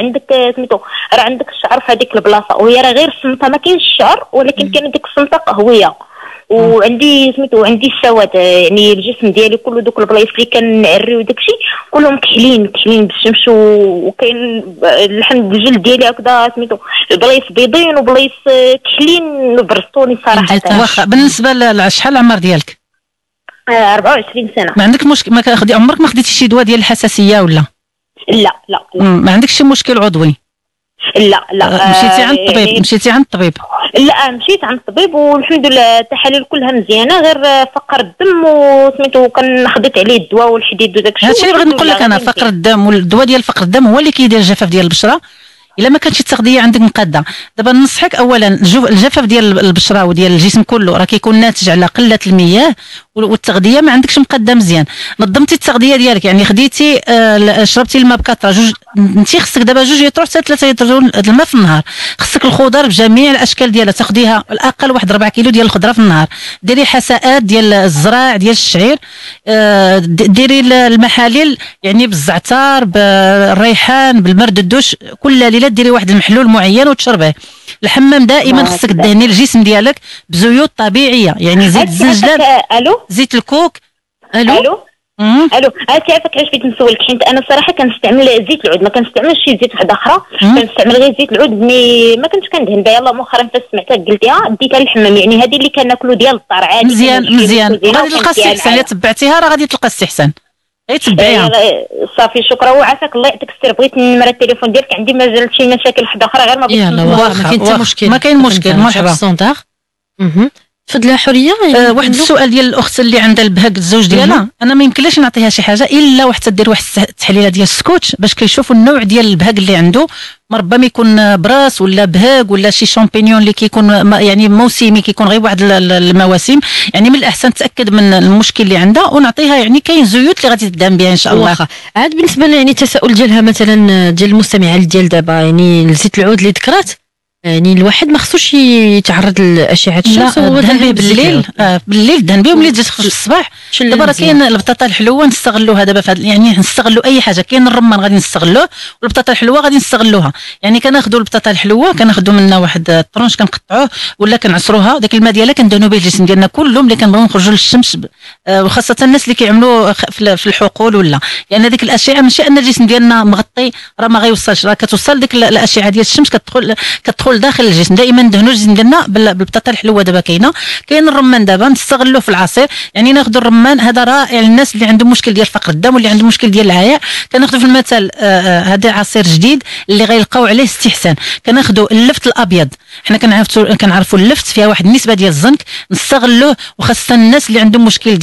عندك الشعر في هذيك البلاصه وهي راه غير الصنطه ما كاينش الشعر ولكن كاين ديك الصنطه قهويه وعندي سميتو عندي السواد، يعني الجسم ديالي كله دوك البلايص اللي كنعري وداكشي كلهم كحلين بالشمس، وكاين الحمد الجلد ديالي هكذا سميتو البلايص بيضين وبلايص كحلين برستوني صراحه. واخا بالنسبه لشحال العمر ديالك؟ 24 سنه. ما عندك مشكل؟ ما كاخدي عمرك ما خديتي شي دواء ديال الحساسيه ولا؟ لا. ما عندكش شي مشكل عضوي؟ لا. مشيتي عند الطبيب؟ لا مشيت عند الطبيب والحمد لله التحاليل كلها مزيانه، غير فقر الدم وسميتو خديت عليه الدواء والحديد وداك الشيء. هادشي اللي بغيت نقول لك انا، فقر الدم والدواء ديال فقر الدم هو اللي كيدير الجفاف ديال البشره. الا ما كانتش التغذيه عندك مقاده. دابا ننصحك اولا الجفاف ديال البشره وديال الجسم كله راه كيكون ناتج على قله المياه والتغذيه ما عندكش مقاده مزيان. نظمتي التغذيه ديالك، يعني خديتي شربتي الماء بكثره، انت خصك دابا 2 لتر حتى 3 لتر الماء في النهار. خصك الخضر بجميع الاشكال ديالها، تاخديها الاقل 4 كيلو ديال الخضره في النهار. ديري حساءات ديال الزراع ديال الشعير، ديري المحاليل يعني بالزعتر بالريحان بالمرد الدوش، كل ليله ديري واحد المحلول معين وتشربيه. الحمام دائما خصك تدهني الجسم ديالك بزيوت طبيعيه، يعني زيت الزنجلان، زيت الكوك. الو عارفك علاش بغيت نسولك؟ حيت انا صراحه كنستعمل زيت العود، ما كنستعملش شي زيت واحده اخرى، كنستعمل غير زيت العود. مي ما كنتش كندهن بها، يلاه مؤخرا فاش سمعتك قلتيها ديتها للحمام، يعني هذه اللي كناكلوا ديال الدار عادي. مزيان غادي تلقى استحسان، الا تبعتيها راه غادي تلقى استحسان. تبعيها صافي. شكرا وعافاك الله يعطيك السر. بغيت نمر التليفون ديالك، عندي مازال شي مشاكل واحده اخرى غير ما بغيتش. ما كاين حتى مشكل، ما كاين مشكل. مرحبا. تفضلي حوريه. واحد السؤال ديال الاخت اللي عندها البهاق الزوج ديالها، انا ما يمكنلاش نعطيها شي حاجه الا واحد تدير واحد التحليله ديال السكوتش باش كيشوفوا النوع ديال البهاق اللي عنده. ربما يكون براس ولا بهاق ولا شي شامبينيون اللي كيكون يعني موسمي، كيكون غير واحد المواسم. يعني من الاحسن تاكد من المشكل اللي عندها ونعطيها، يعني كاين زيوت اللي غادي تدعم بها ان شاء الله. عاد بالنسبه يعني التساؤل ديالها مثلا ديال المستمعات ديال دابا، يعني زيت العود اللي ذكرات، يعني الواحد ما خصوش يتعرض لاشعه الشمس. دهن به بالليل، بالليل دهن به وملي تجي تخرج في الصباح. دابا راه كاين البطاطا الحلوه نستغلوها دابا يعني نستغلوا اي حاجه. كاين الرمان غادي نستغلوه، والبطاطا الحلوه غادي نستغلوها. يعني كناخذوا البطاطا الحلوه كناخذوا منها واحد الطرونش كنقطعوه ولا كنعصروها، داك الماء ديالها كندهنوا به الجسم ديالنا كله ملي كنبغيو نخرجوا للشمس، وخاصه الناس اللي كيعملوا في الحقول ولا، لان ديك الاشعه ماشي ان الجسم ديالنا مغطي راه ما غيوصلش، راه كتوصل ديك الاشعه ديال الشمس كتدخل داخل الجسم. دائما ندهنوا الجسم ديالنا بالبطاطا الحلوه. دابا كاين الرمان دابا نستغلوه في العصير، يعني ناخذوا الرمان هذا رائع للناس اللي عندهم مشكل ديال فقر الدم واللي عندهم مشكل ديال العياء. كناخذوا في المثل هذا عصير جديد اللي غيلقاو عليه استحسان. كناخذوا اللفت الابيض، حنا كنعرفوا اللفت فيها واحد النسبه ديال الزنك، نستغلوه وخاصه الناس اللي عندهم مشكل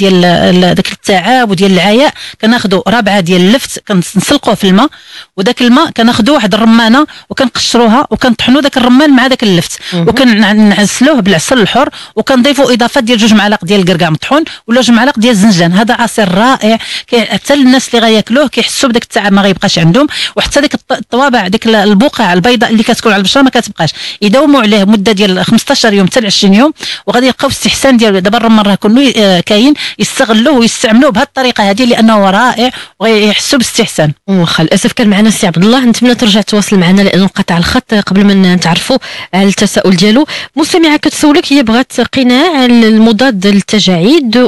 ديال داك التعب وديال العياء. كناخذوا ربعه ديال اللفت كنسلقوه في الماء، وداك الماء كناخذوا واحد الرمانه وكنقشروها وكنطحنوا داك الرمان مع داك اللفت، وكنعسلوه بالعسل الحر، وكنضيفوا اضافه ديال 2 معالق ديال الكركاع مطحون ولا 2 معالق ديال الزنجان. هذا عصير رائع، حتى الناس اللي غياكلوه كيحسوا بداك التعب ما غيبقاش عندهم، وحتى ديك الطوابع ديك البقع البيضاء اللي كتكون على البشره ما كتبقاش. يداوموا عليه مده ديال 15 يوم حتى 20 يوم وغادي يلقاو استحسان ديالو. دابا الرمان راه كله كاين، يستغلوه ويستعملوه بهذه الطريقه هذه لانه رائع ويحسوا باستحسان. واخا للاسف كان معنا السي عبد الله، نتمنى ترجع تواصل معنا لانه انقطع الخط قبل ما نتعرفوا على التساؤل ديالو. مستمعه كتسولك، هي بغات قناع المضاد للتجاعيد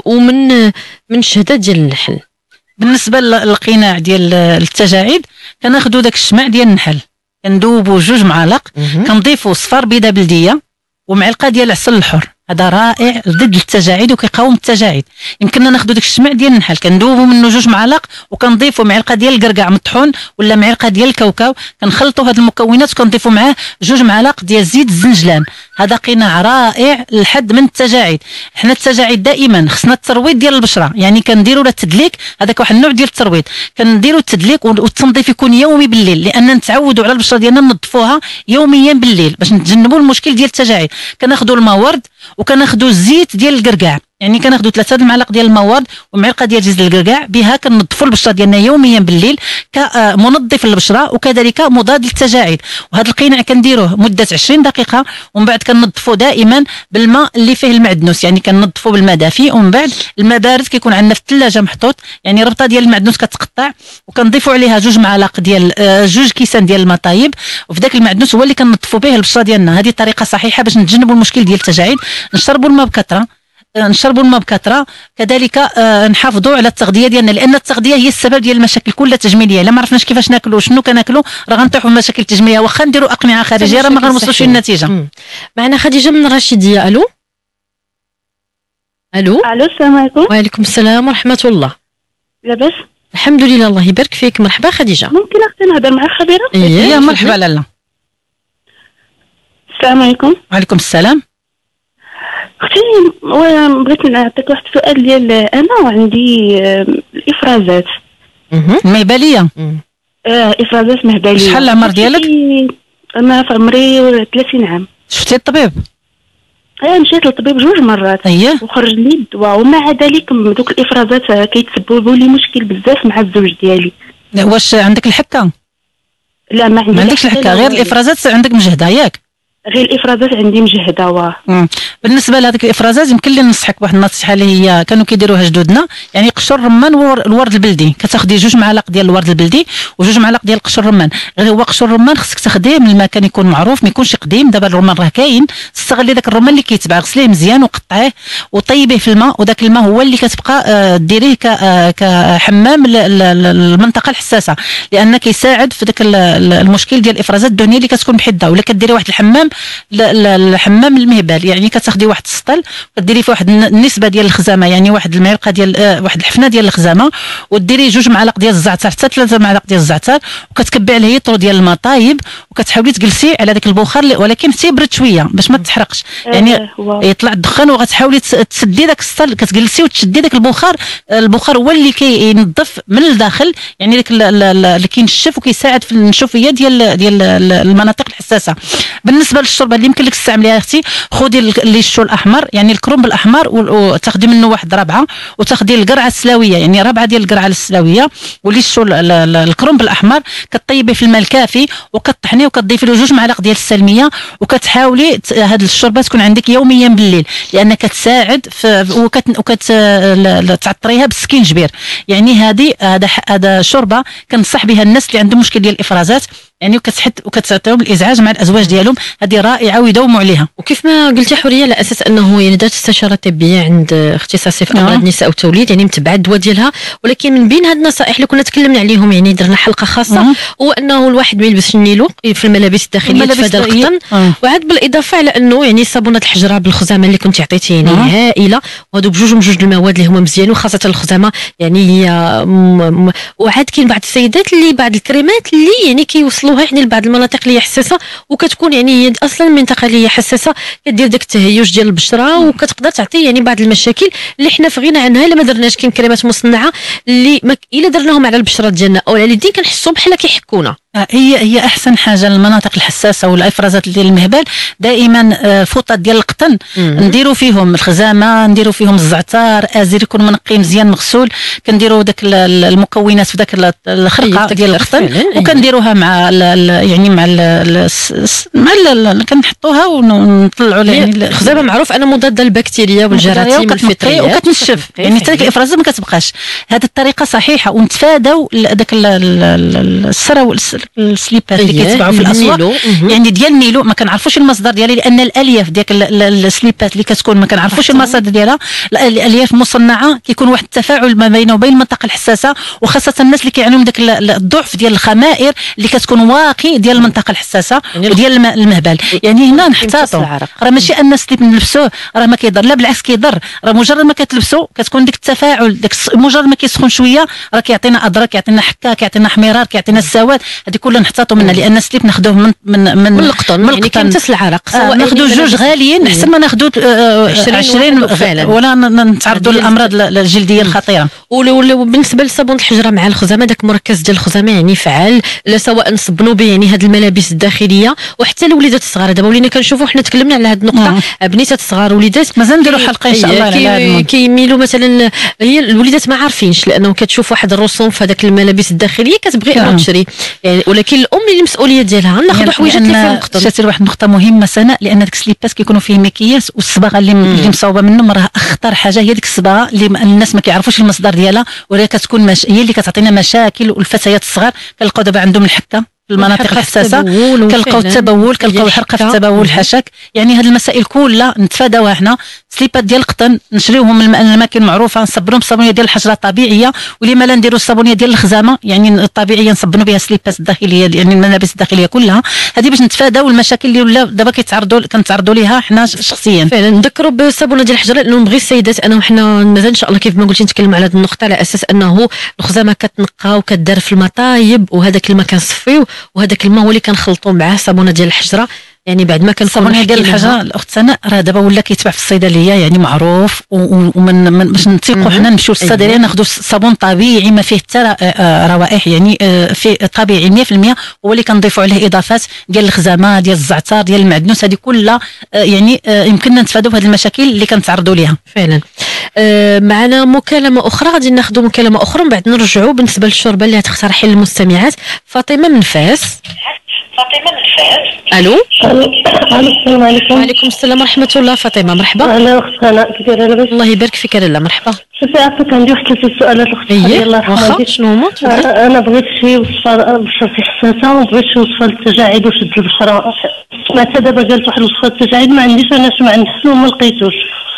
من شهادات ديال النحل. بالنسبه للقناع ديال التجاعيد كناخذوا داك الشمع ديال النحل كندوبوا 2 معالق، كنضيفوا صفار بيضه بلديه ومعلقه ديال العسل الحر. هذا رائع ضد التجاعيد وكيقاوم التجاعيد. يمكننا ناخذوا داك الشمع ديال النحل كندوبوا منه 2 معالق وكنضيفوا معلقه ديال الكركاع مطحون ولا معلقه ديال الكاوكاو، كنخلطوا هاد المكونات وكنضيفوا معاه 2 معالق ديال زيت الزنجلان. هذا قناع رائع للحد من التجاعيد. حنا التجاعيد دائما خصنا الترويض ديال البشره، يعني كنديروا له التدليك، هذاك واحد النوع ديال الترويض، كنديروا التدليك والتنظيف يكون يومي بالليل، لان نتعودوا على البشره ديالنا ننظفوها يوميا بالليل باش نتجنبوا المشكل ديال التجاعيد. كناخذوا الماء ورد وكناخذوا الزيت ديال الكركاع، يعني كناخذوا 3 المعالق ديال المواد ومعلقه ديال جيز الكركاع، بها كنظفوا البشره ديالنا يوميا بالليل كمنظف للبشره وكذلك مضاد للتجاعيد. وهذا القناع كنديروه مده 20 دقيقه، ومن بعد كنظفوا دائما بالماء اللي فيه المعدنوس، يعني كنظفوا بالماء دافي، ومن بعد الماء بارد كيكون عندنا في الثلاجه محطوط، يعني ربطه ديال المعدنوس كتقطع وكنضيفوا عليها 2 معالق ديال 2 كيسان ديال الماء طايب، وفي ذاك المعدنوس هو اللي كنظفوا به البشره ديالنا. هذه طريقه صحيحه باش نتجنبوا المشكل ديال التجاعيد. نشربوا الماء بكثره، كذلك نحافظوا على التغذيه ديالنا، لان التغذيه هي السبب ديال المشاكل كلها التجميليه. الا ما عرفناش كيفاش ناكلوا وشنو كناكلوا راه غنطيحوا في مشاكل تجميليه، واخا نديروا اقنعه خارجيه راه ما غنوصلوش للنتيجه. معنا خديجه من رشيديه. الو السلام عليكم. وعليكم السلام ورحمه الله. لاباس؟ الحمد لله، الله يبارك فيك. مرحبا خديجه. ممكن اختي نهضر مع الخبيره؟ يا مرحبا لاله. السلام عليكم. وعليكم السلام. اختي بغيت نعطيك واحد السؤال ديال انا وعندي الافرازات المهبليه. افرازات مهبليه. شحال العمر ديالك؟ انا في عمري 30 عام. شفتي الطبيب؟ مشيت للطبيب 2 مرات وخرج لي الدواء، ومع ذلك دوك الافرازات كيتسببوا لي مشكل بزاف مع الزوج ديالي. واش عندك الحكه؟ لا ما عندكش الحكه، غير الافرازات عندك مجهده ياك؟ غير الافرازات عندي مجهده. بالنسبه لهذيك الافرازات يمكن لي ننصحك بواحد النصيحه اللي هي كانوا كيديروها جدودنا، يعني قشر الرمان والورد البلدي، كتاخدي 2 معالق ديال الورد البلدي و2 معالق ديال قشر الرمان. غير هو قشر الرمان خصك تاخديه من المكان يكون معروف، ما يكونش قديم. دابا الرمان راه كاين، استغلي داك الرمان اللي كيتباع، غسليه مزيان وقطعيه وطيبيه في الماء، وداك الماء هو اللي كتبقى ديريه كحمام المنطقه الحساسه، لان كيساعد في داك المشكل ديال الافرازات الدهنيه اللي كتكون بحده. ولا كديري واحد الحمام المهبل، يعني كتاخدي واحد السطل وكديري فيه واحد النسبه ديال الخزامه، يعني واحد المعلقه ديال واحد الحفنه ديال الخزامه، وديري 2 معالق ديال الزعتر حتى 3 معالق ديال الزعتر، وكتكبي عليه يطرو ديال الماء طايب، وكتحاولي تجلسي على داك البخار ولكن حتى يبرد شويه باش ما تحرقش، يعني يطلع الدخان، وغتحاولي تسدي داك السطل، كتجلسي وتشدي داك البخار هو اللي كينظف من الداخل، يعني داك اللي كينشف وكيساعد في النشوفيه ديال المناطق الحساسه. بالنسبه للشوربه اللي يمكن لك تستعمليها اختي، خذي الليشو الاحمر، يعني الكرنب الاحمر، وتاخدي منه واحد 4، وتاخدي القرعه السلاويه، يعني 4 ديال القرعه السلاويه، والليشو الكرنب الاحمر كطيبيه في الماء الكافي وكطحنيه وكتضيفي له 2 معالق ديال السلميه، وكتحاولي هذه الشوربه تكون عندك يوميا بالليل، لان كتساعد تعطريها بالسكينجبير. يعني هذا شوربه كنصح بها الناس اللي عندهم مشكل ديال الافرازات، يعني وكتعطيهم الازعاج مع الازواج ديالهم، هذه رائعه ويداوموا عليها. وكيف ما قلتي حوريه، على اساس انه يعني دارت استشاره طبيه عند اختصاصي في امراض النساء والتوليد، يعني متبعه الدواء ديالها، ولكن من بين هاد النصائح اللي كنا تكلمنا عليهم، يعني درنا حلقه خاصه، هو انه الواحد ما يلبسش النيلو في الملابس الداخليه، يتفادى القطن، وعاد بالاضافه على انه يعني صابونه الحجره بالخزامه اللي كنتي عطيتيني هائله، وهادو بجوج المواد اللي هما مزيان، وخاصه الخزامه يعني هي وعاد كاين بعض السيدات اللي بعض الكريمات اللي يعني كيوصلوها يعني لبعض المناطق اللي هي حساسه، وكتكون يعني هي اصلا المنطقه اللي هي حساسه كدير داك التهيج ديال البشره، وكتقدر تعطي يعني بعض المشاكل اللي حنا في غنى عنها الا ما درناش. كاين كريمات مصنعه اللي الا درناهم على البشره ديالنا او على اليدين كنحسوا بحال كيحكونا. هي احسن حاجه للمناطق الحساسه والافرازات ديال المهبل، دائما فوطات ديال القطن نديروا فيهم الخزامه، نديروا فيهم الزعتر، ازير يكون منقي مزيان مغسول، كنديروا داك المكونات في داك الخرقه ديال القطن، وكنديروها مع يعني مع كنحطوها ونطلعوا يعني الخزامه معروف انا مضاده للبكتيريا والجراثيم والفطريات، وكتنشف يعني حتى الافرازات ما كتبقاش. هذه الطريقه صحيحه، ونتفاداو داك السرا السليبات اللي كيتباعوا في الاسواق، يعني ديال النيلو ما كنعرفوش المصدر ديالها، لان الالياف ديال السليبات اللي كتكون ما كنعرفوش المصادر ديالها. الالياف مصنعه كيكون واحد التفاعل ما بينه وبين المنطقه الحساسه، وخاصه الناس اللي كيعانيو من داك الضعف ديال الخمائر اللي كتكون واقي ديال المنطقه الحساسه وديال المهبل. يعني هنا نحتاطوا، راه ماشي الناس اللي نلبسوه راه ما كيضر، لا بالعكس كيضر، راه مجرد ما كتلبسو كتكون ديك التفاعل، داك مجرد ما كيسخن شويه راه كيعطينا اضرار، كيعطينا حكه، كيعطينا حميرار، كيعطينا السواد. هذه كلها نحتاطوا منها، لان السليب ناخذوه من القطن، يعني كيمتص العرق. سواء ناخذوا جوج غاليين احسن ما ناخذوا 20 ولا نتعرضوا للامراض الجلديه الخطيره. وبالنسبه لصابون الحجره مع الخزامه، داك المركز ديال الخزامه يعني فعال، سواء نصبنوا به يعني هذه الملابس الداخليه وحتى الوليدات الصغار. دابا ولينا كنشوفوا حنا تكلمنا على هذه النقطه، بنيتات صغار وليدات مازال نديروا حلقه ان شاء الله على هذا. كيميلوا مثلا، هي الوليدات ما عارفينش، لانه كتشوف واحد الرسوم في هذاك الملابس الداخليه كتبغي انها تشري يعني، ولكن الام اللي المسؤوليه ديالها ناخذوا حوايج اللي فيهم القطن. شاتي واحد النقطه مهمه سناء، لان داك السليباس كيكونوا فيه مكياس، والصباغه اللي مصوبه منهم راه اخطر حاجه هي ديك الصباغه اللي الناس ما كيعرفوش المصدر ديالها، وهي كتكون هي اللي كتعطينا مشاكل. والفتيات الصغار كنلقاو دابا عندهم الحكه في المناطق الحساسه، كنلقاو التبول، كنلقاو حرقه في التبول، الحشك. يعني هذه المسائل كلها نتفاداوها حنا. سليبات ديال القطن نشريوهم من الاماكن المعروفه، نصبنوهم بالصابونيه ديال الحجره الطبيعيه، ولما لا نديروا الصابونيه ديال الخزامه يعني الطبيعيه نصبنوا بها السليبات الداخليه، يعني الملابس الداخليه كلها هذه باش نتفاداو المشاكل اللي ولا دابا كنتعرضوا ليها حنا شخصيا. فعلا نذكروا بالصابونه ديال الحجره، لانه نبغي السيدات انا وحنا مازال ان شاء الله كيف ما قلتي نتكلموا على هذه النقطه، على اساس انه الخزامه كتنقى وكدار في المطايب، وهذاك الماء كنصفيو، وهذاك الماء هو اللي كنخلطوا معاه الصابونه ديال الحجره. يعني بعد ما كان الصابونه ديال الحجره الاخت سناء راه دابا ولا كيتباع في الصيدليه يعني معروف، ومن باش نثيقوا حنا نمشيو للصيدليه ناخذوا صابون طبيعي ما فيه حتى روائح، يعني فيه طبيعي 100%، هو اللي كنضيفوا عليه اضافات ديال الخزامه ديال الزعتر ديال المعدنوس، هذه كلها يعني يمكننا نتفادوا بهذه المشاكل اللي كنتعرضوا ليها فعلا. معنا مكالمه اخرى، غادي ناخذوا مكالمه اخرى من بعد نرجعوا بالنسبه للشوربه اللي غتقترحي للمستمعات. فاطمه من فاس. الو. السلام عليكم. وعليكم السلام ورحمه الله. فاطمه مرحبا. انا اخت سناء، كي دايره لاباس؟ الله يبارك فيك لاله. مرحبا. شوفي عافاك، عندي واحد 3 سؤالات الاخت الله يرحمها. شنو هما؟ انا بغيت شي وصفه بشرتي حساسه، وبغيت شي وصفه للتجاعيد وشد البشره. سمعت دابا قالت واحد الوصفه للتجاعيد، ما عنديش انا شمع النحل وما لقيتوش.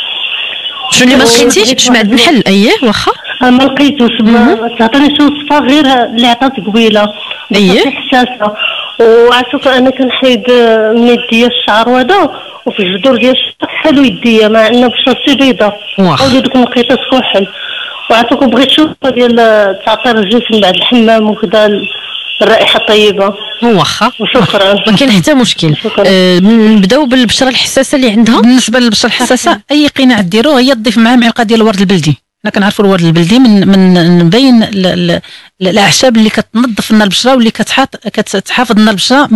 شنو اللي ما لقيتيش؟ شمع النحل. واخا ما لقيتوش. تعطيني شي وصفه غير اللي عطات قبيله بشرتي حساسه. وعرفتك انا كنحيد من يديا الشعر وهذا، وفي الجذور ديال الشعر حلو يديا، مع ان بشرتي بيضاء ولي دوك النقيطات كحل. وعرفتك بغيت شوفه ديال تعطير الجسم بعد الحمام وكذا، الرائحه الطيبه. واخا وشكرا. ما كاين حتى مشكل. نبداو بالبشره الحساسه اللي عندها. بالنسبه للبشره الحساسه اي قناع ديروه هي تضيف معاه معلقه ديال الورد البلدي. حنا كنعرفوا الورد البلدي من بين الاعشاب اللي كتنظف لنا البشره، واللي كتحافظ لنا البشره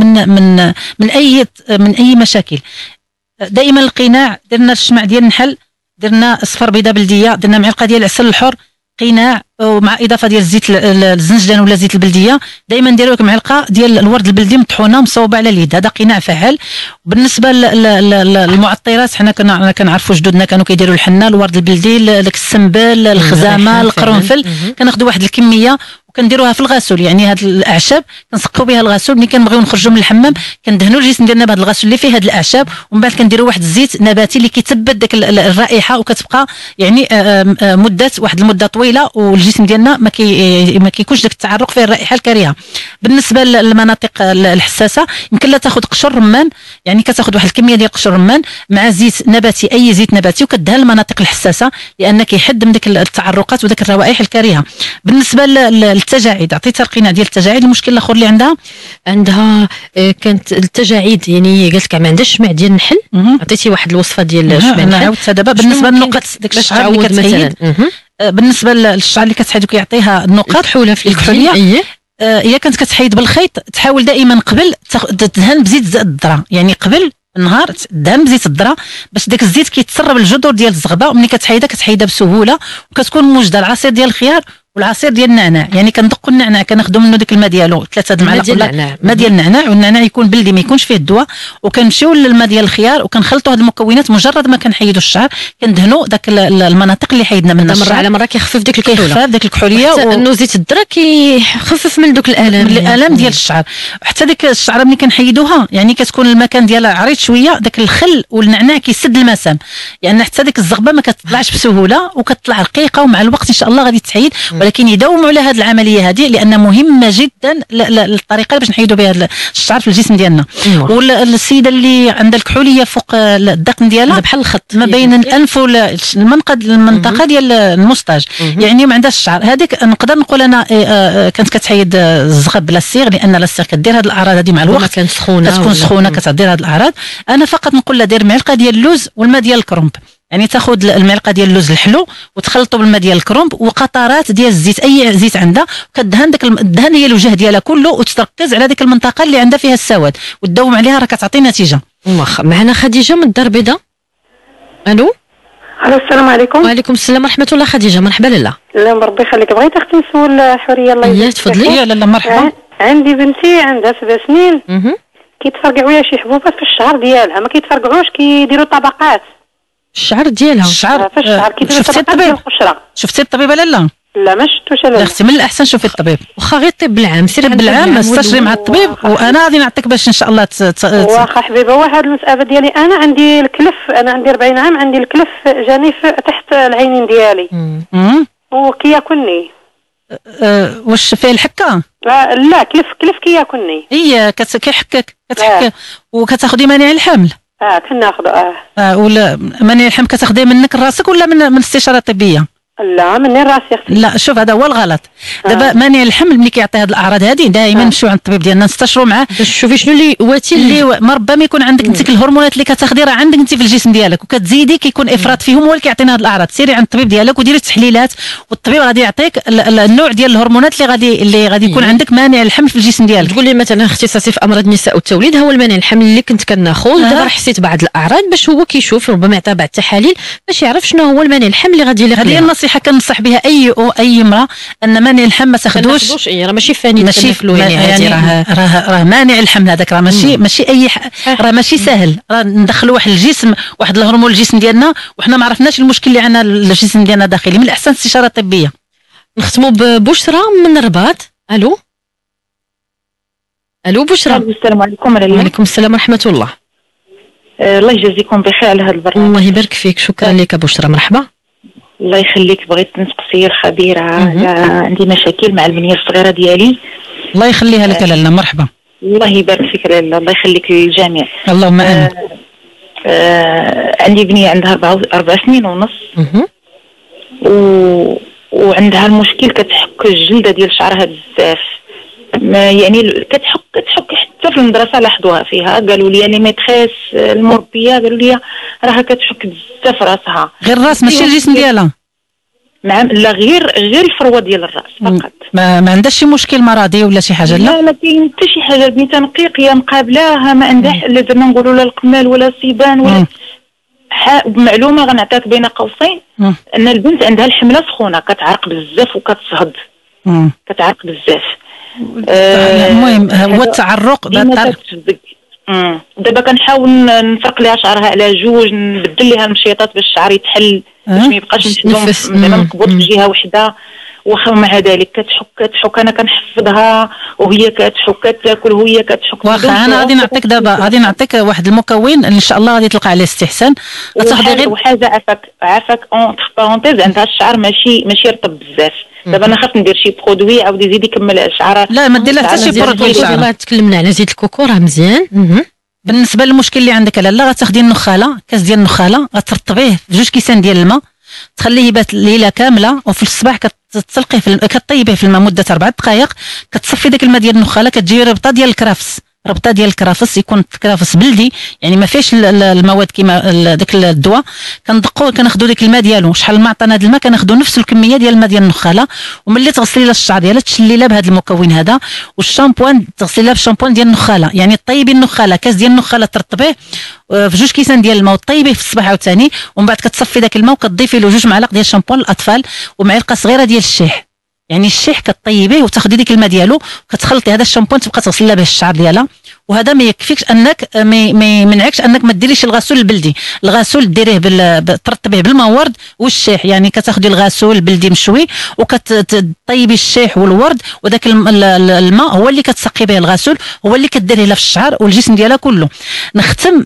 من اي مشاكل. دائما القناع درنا الشمع ديال النحل، درنا صفر بيضه بلديه، درنا معلقه ديال العسل الحر، قناع ومع اضافه ديال الزيت الزنجلان ولا زيت البلديه. دائما نديروا معلقه ديال الورد البلدي مطحونه مصوبه على اليد، هذا قناع فعال. بالنسبه للمعطرات حنا كنعرفوا جدودنا كانوا كيديروا الحنه، الورد البلدي، داك السنبل، الخزامه، القرنفل، كناخذوا واحد الكميه وكنديروها في الغسول. يعني هاد الاعشاب كنسقفوا بها الغسول، ملي كنبغيو نخرجوا من الحمام كندهنوا الجسم ديالنا بهذا الغسول اللي فيه هاد الاعشاب، ومن بعد كنديروا واحد الزيت نباتي اللي كيثبت داك الرائحه، وكتبقى يعني مده واحد المده طويله، والجسم ديالنا ما كيكونش داك التعرق فيه الرائحه الكريهه. بالنسبه للمناطق الحساسه يمكن لا تاخذ قشر رمان، يعني كتاخذ واحد الكميه ديال قشر رمان مع زيت نباتي، اي زيت نباتي، وكدهن المناطق الحساسه لان كيحد من داك التعرقات وداك الروائح الكريهه. بالنسبه للتجاعيد عطيتها القناع ديال التجاعيد. المشكل الاخر اللي عندها كانت التجاعيد، يعني قالت لك ما عندهاش الشمع ديال النحل، عطيتي واحد الوصفه ديال الشمع النحل. عاودتها دابا بالنسبه للنقط داك الشعر اللي كتحيد. بالنسبه للشعر اللي كتحيد وكيعطيها النقط الكحوله في الكحوليه، هي كانت كتحيد بالخيط، تحاول دائما قبل تدهن بزيت الذره، يعني قبل النهار تدهن بزيت الذره باش داك الزيت كيتسرب الجذور ديال الزغبه، وملي كتحيدها بسهوله، وكتكون موجده العصير ديال الخيار والعصير ديال النعناع. يعني كندقوا النعناع كناخذوا منه ديك الماء ديالو 3 معالق ولا ماء ديال النعناع، والنعناع يكون بلدي ما يكونش فيه الدواء، وكنمشيو للماء ديال الخيار وكنخلطوا هاد المكونات. مجرد ما كنحيدوا الشعر كندهنوا داك المناطق اللي حيدنا منها مره على مره، كيخفف ديك الكحوله، كيخفف ديك الكحوليه، انه زيت الذره كيخفف من دوك الالام ديال الشعر. حتى ديك الشعره ملي كنحيدوها يعني كتكون المكان ديالها عريض شويه، داك الخل والنعناع كيسد المسام، يعني حتى ديك الزغبه ما كتطلعش بسهوله وكتطلع رقيقه، ومع الوقت ان شاء الله غادي تحيد. ولكن يداوموا على هذه العمليه هذه لان مهمه جدا الطريقه باش نحيدوا بها الشعر في الجسم ديالنا. والسيده اللي عندها الكحوليه فوق الذقن ديالها بحال الخط ما بين الانف والمنطقه ديال المستاج، يعني ما عندهاش الشعر. هذيك نقدر نقول انا كانت كتحيد الزغب بلا الصيغ، لان لا الصيغ كدير هذه الاعراض هذه مع الوقت، كتكون سخونه كتدير هذه الاعراض. انا فقط نقول لها دير معلقه ديال اللوز والماء ديال الكرنب، يعني تاخذ المعلقه ديال اللوز الحلو وتخلطه بالماء ديال الكرنب وقطرات ديال الزيت، اي زيت عندها، وكدهن داك الدهن هي الوجه ديالها كله، وتركز على ديك المنطقه اللي عندها فيها السواد وتداوم عليها، راه كتعطي نتيجه. معنا خديجه من الدار البيضاء. الو السلام عليكم. وعليكم السلام ورحمه الله. خديجه مرحبا لاله. لا ربي يخليك، بغيت اختي نسول حوريه الله يجزيك. تفضلي. يا لاله مرحبا. عندي بنتي عندها 7 سنين كيتفرقعوا شي حبوبات في الشعر ديالها، ما كيتفرقعوش، كيديروا طبقات الشعر ديالها. الشعر في الشعر كيديروا طبقات ديال القشره. شفتي الطبيبه لاله؟ لا ما شفتوش انا. اختي من الاحسن شوفي الطبيب، واخا غير الطب بالعام، سير بالعام استشري مع الطبيب، وانا غادي نعطيك باش ان شاء الله واخا حبيبه. واحد المساله ديالي انا عندي الكلف، انا عندي 40 عام، عندي الكلف جاني تحت العينين ديالي وكياكلني. واش فيه الحكه؟ لا كلف كياكلني. هي كيحكك كتحك وكتاخدي مانع الحمل. كناخذ ولا مانع الحمل كتاخديه منك راسك ولا من استشاره طبيه؟ لا مني راسي اختي. لا شوف هذا هو الغلط. دابا مانع الحمل ملي كيعطي هذه الاعراض هذه دائما نمشيو عند الطبيب ديالنا نستشروا معاه باش تشوفي شنو اللي واتي اللي ما ربما يكون عندك انت الهرمونات اللي كتاخدي راه عندك انت في الجسم ديالك وكتزيدي كيكون افراط فيهم، هو اللي كيعطينا هذه الاعراض. سيري عند الطبيب ديالك وديري التحليلات، والطبيب غادي يعطيك النوع ديال الهرمونات اللي غادي يكون عندك مانع الحمل في الجسم ديالك. تقول لي مثلا اختصاصي في امراض النساء والتوليد هو المانع الحمل اللي كنت كناخذ، دابا حسيت بعض الاعراض باش هو كيشوف ربما يعطي بعض التحاليل باش يعرف شنو هو المانع الحمل اللي غادي يلقى. هذه النصيحه كنصح بها اي امراه ان مانع الحمل ما تاخذوش. راه ماشي فاني ماشي يعني راه مانع الحمل هذاك راه ماشي اي راه ماشي سهل، راه ندخلوا واحد الجسم واحد الهرمون الجسم ديالنا وحنا ما عرفناش المشكل اللي عندنا الجسم ديالنا داخلي. من الاحسن استشاره طبيه. نختموا ببشرى من الرباط. الو بشرى. السلام عليكم. وعليكم السلام ورحمه الله. الله يجازيكم بخير على هذا البرنامج. الله يبارك فيك، شكرا لك بشرى. مرحبا. الله يخليك. بغيت نسقسي الخبيره، عندي مشاكل مع البنيه الصغيره ديالي. الله يخليها لك لاله. مرحبا. الله يبارك فيك لاله، الله يخليك للجميع. اللهم امين. عندي بنيه عندها 4 سنين ونص وعندها المشكل كتحك الجلده ديال شعرها بزاف، يعني كتحك حتى في المدرسه لاحظوها فيها، قالوا لي لي ميتريس المربيه قالوا لي راها كتحك بزاف راسها. غير الراس ماشي الجسم ديالها؟ نعم لا غير الفروه ديال الراس فقط. ما عندهاش شي مشكل مرضي ولا شي حاجه؟ لا كاين حتى شي حاجه. البنت نقيقيه مقابلاها ما عندها لا زعما نقولوا لا القمال ولا السيبان ولا معلومه غنعطيك بين قوسين ان البنت عندها الحمله سخونه، كتعرق بزاف وكتصهد، كتعرق بزاف. المهم هو التعرق دابا كنحاول نفرق لها شعرها على جوج، نبدل لها المشيطات باش الشعر يتحل باش ما يبقاش زعما مقبوض في جهه وحده. واخا مع ذلك كتحك انا كنحفظها وهي كتحك، تاكل وهي كتحك. واخا انا غادي نعطيك دابا نعطيك واحد المكون ان شاء الله غادي تلقى عليه استحسان. غتاخدي غير وحاجه عافاك اونتر بارونتيز، عندها الشعر ماشي رطب بزاف. دابا انا خاف ندير شي برودوي عاود يزيد يكمل الشعر. لا ما دير لها حتى شي برودوي شعر. تكلمنا على زيت الكوكو راه مزيان. بالنسبه للمشكل اللي عندك لاله غتاخدي النخاله، كاس ديال النخاله غترطبيه في 2 كيسان ديال الماء، تخليه يبات ليله كامله، وفي الصباح كتطلقيه كطيبيه في الماء مده 4 دقائق، كتصفي داك الماء ديال النخاله، كتجيبي ربطه ديال الكرافس، يكون كرافس بلدي يعني ما فيهش المواد كيما داك الدواء. كندقوا كناخذوا داك الماء ديالو، شحال ما عطانا هذا الماء كناخذوا نفس الكميه ديال الماء ديال النخاله، وملي تغسلي لها الشعر ديالها تشلي لها بهذا المكون هذا، والشامبوان تغسلي لها بالشامبوان ديال النخاله، يعني طيبي النخاله كاس ديال النخاله ترطبيه في 2 كيسان ديال الماء وطيبيه في الصباح عاوتاني، ومن بعد كتصفي داك الماء وكتضيفي له 2 معالق ديال شامبوان الاطفال ومعلقه صغيره ديال الشيح، يعني الشيح كطيبيه وتاخدي ديك الماء ديالو كتخلطي هذا الشامبوان تبقى تغسلي لها به الشعر ديالها، وهذا ما يكفيكش انك ما يمنعكش انك ما ديريش الغسول البلدي. الغسول ديريه ترطبيه بالماء ورد والشيح، يعني كتاخدي الغسول البلدي مشوي وكتطيبي الشيح والورد، وذاك الماء هو اللي كتسقي به الغسول، هو اللي كديريه لها في الشعر والجسم ديالها كله. نختم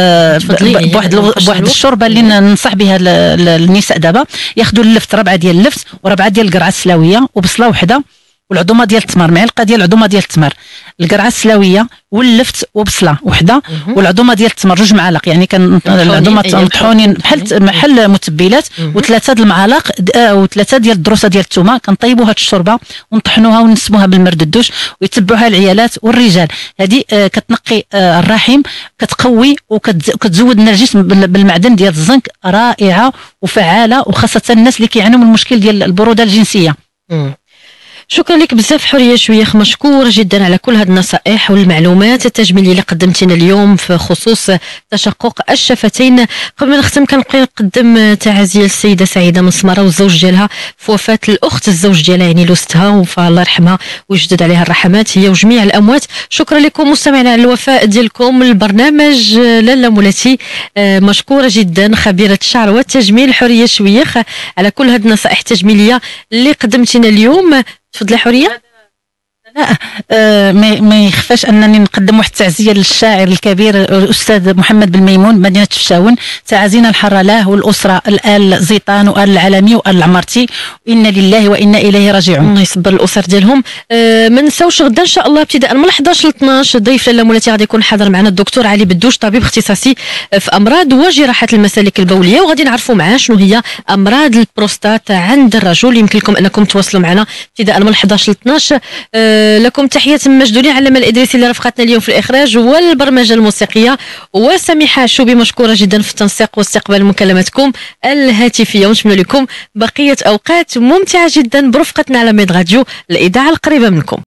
بواحد الشوربه اللي ننصح بها النساء دابا، ياخذوا اللفت، ربعه ديال اللفت وربعه ديال القرعه السلاويه وبصله وحده والعظومه ديال التمر، معلقه ديال العظومه ديال التمر، القرعه السلاويه واللفت وبصله وحده والعظومه ديال التمر 2 معالق، يعني كان العظومه مطحونين بحال متبلات، وثلاثه د المعالق وثلاثه ديال الدروسه ديال الثومه. كنطيبوا هاد الشوربه ونطحنوها ونسموها بالمرد الدوش ويتبعوها العيالات والرجال. هذه كتنقي الرحم، كتقوي وكتزود الجسم بالمعدن ديال الزنك، رائعه وفعاله، وخاصه الناس اللي كيعانوا من المشكل ديال البروده الجنسيه. شكرا لك بزاف حوريه شويخ، مشكور جدا على كل هذه النصائح والمعلومات التجميليه اللي قدمتينا اليوم في خصوص تشقق الشفتين. قبل ما نختم كنبقي نقدم تعازيه للسيده سعيده من سماره والزوج ديالها في وفاه الاخت الزوج ديالها يعني لوستها، فالله يرحمها ويجدد عليها الرحمات هي وجميع الاموات. شكرا لكم مستمعينا على الوفاء ديالكم البرنامج. لاله مولاتي مشكوره جدا، خبيره الشعر والتجميل حوريه شويخ على كل هذه النصائح التجميليه اللي قدمتينا اليوم. تفضلي حوريه. لا ما يخفاش انني نقدم واحد التعزيه للشاعر الكبير الاستاذ محمد بن ميمون مدينه فشاون. تعازينا الحاره له والاسره، الال زيطان وال العالمي وال العمرتي، وانا لله وانا اليه راجعون. الله يصبر الاسر ديالهم. ما نساوش غدا ان شاء الله ابتداء من 11 ل 12 ضيف لاله مولاتي غادي يكون حاضر معنا الدكتور علي بدوش، طبيب اختصاصي في امراض وجراحه المسالك البوليه، وغادي نعرفوا معاه شنو هي امراض البروستات عند الرجل. يمكن لكم انكم تواصلوا معنا ابتداء من 11 ل 12. لكم تحية مجدولين على الإدريسي اللي رافقتنا اليوم في الإخراج والبرمجة الموسيقية، وسميحة الشوبي مشكورة جدا في التنسيق واستقبال مكالماتكم الهاتفية، ونتمنى لكم بقية أوقات ممتعة جدا برفقتنا على ميد راديو الإذاعة القريبة منكم.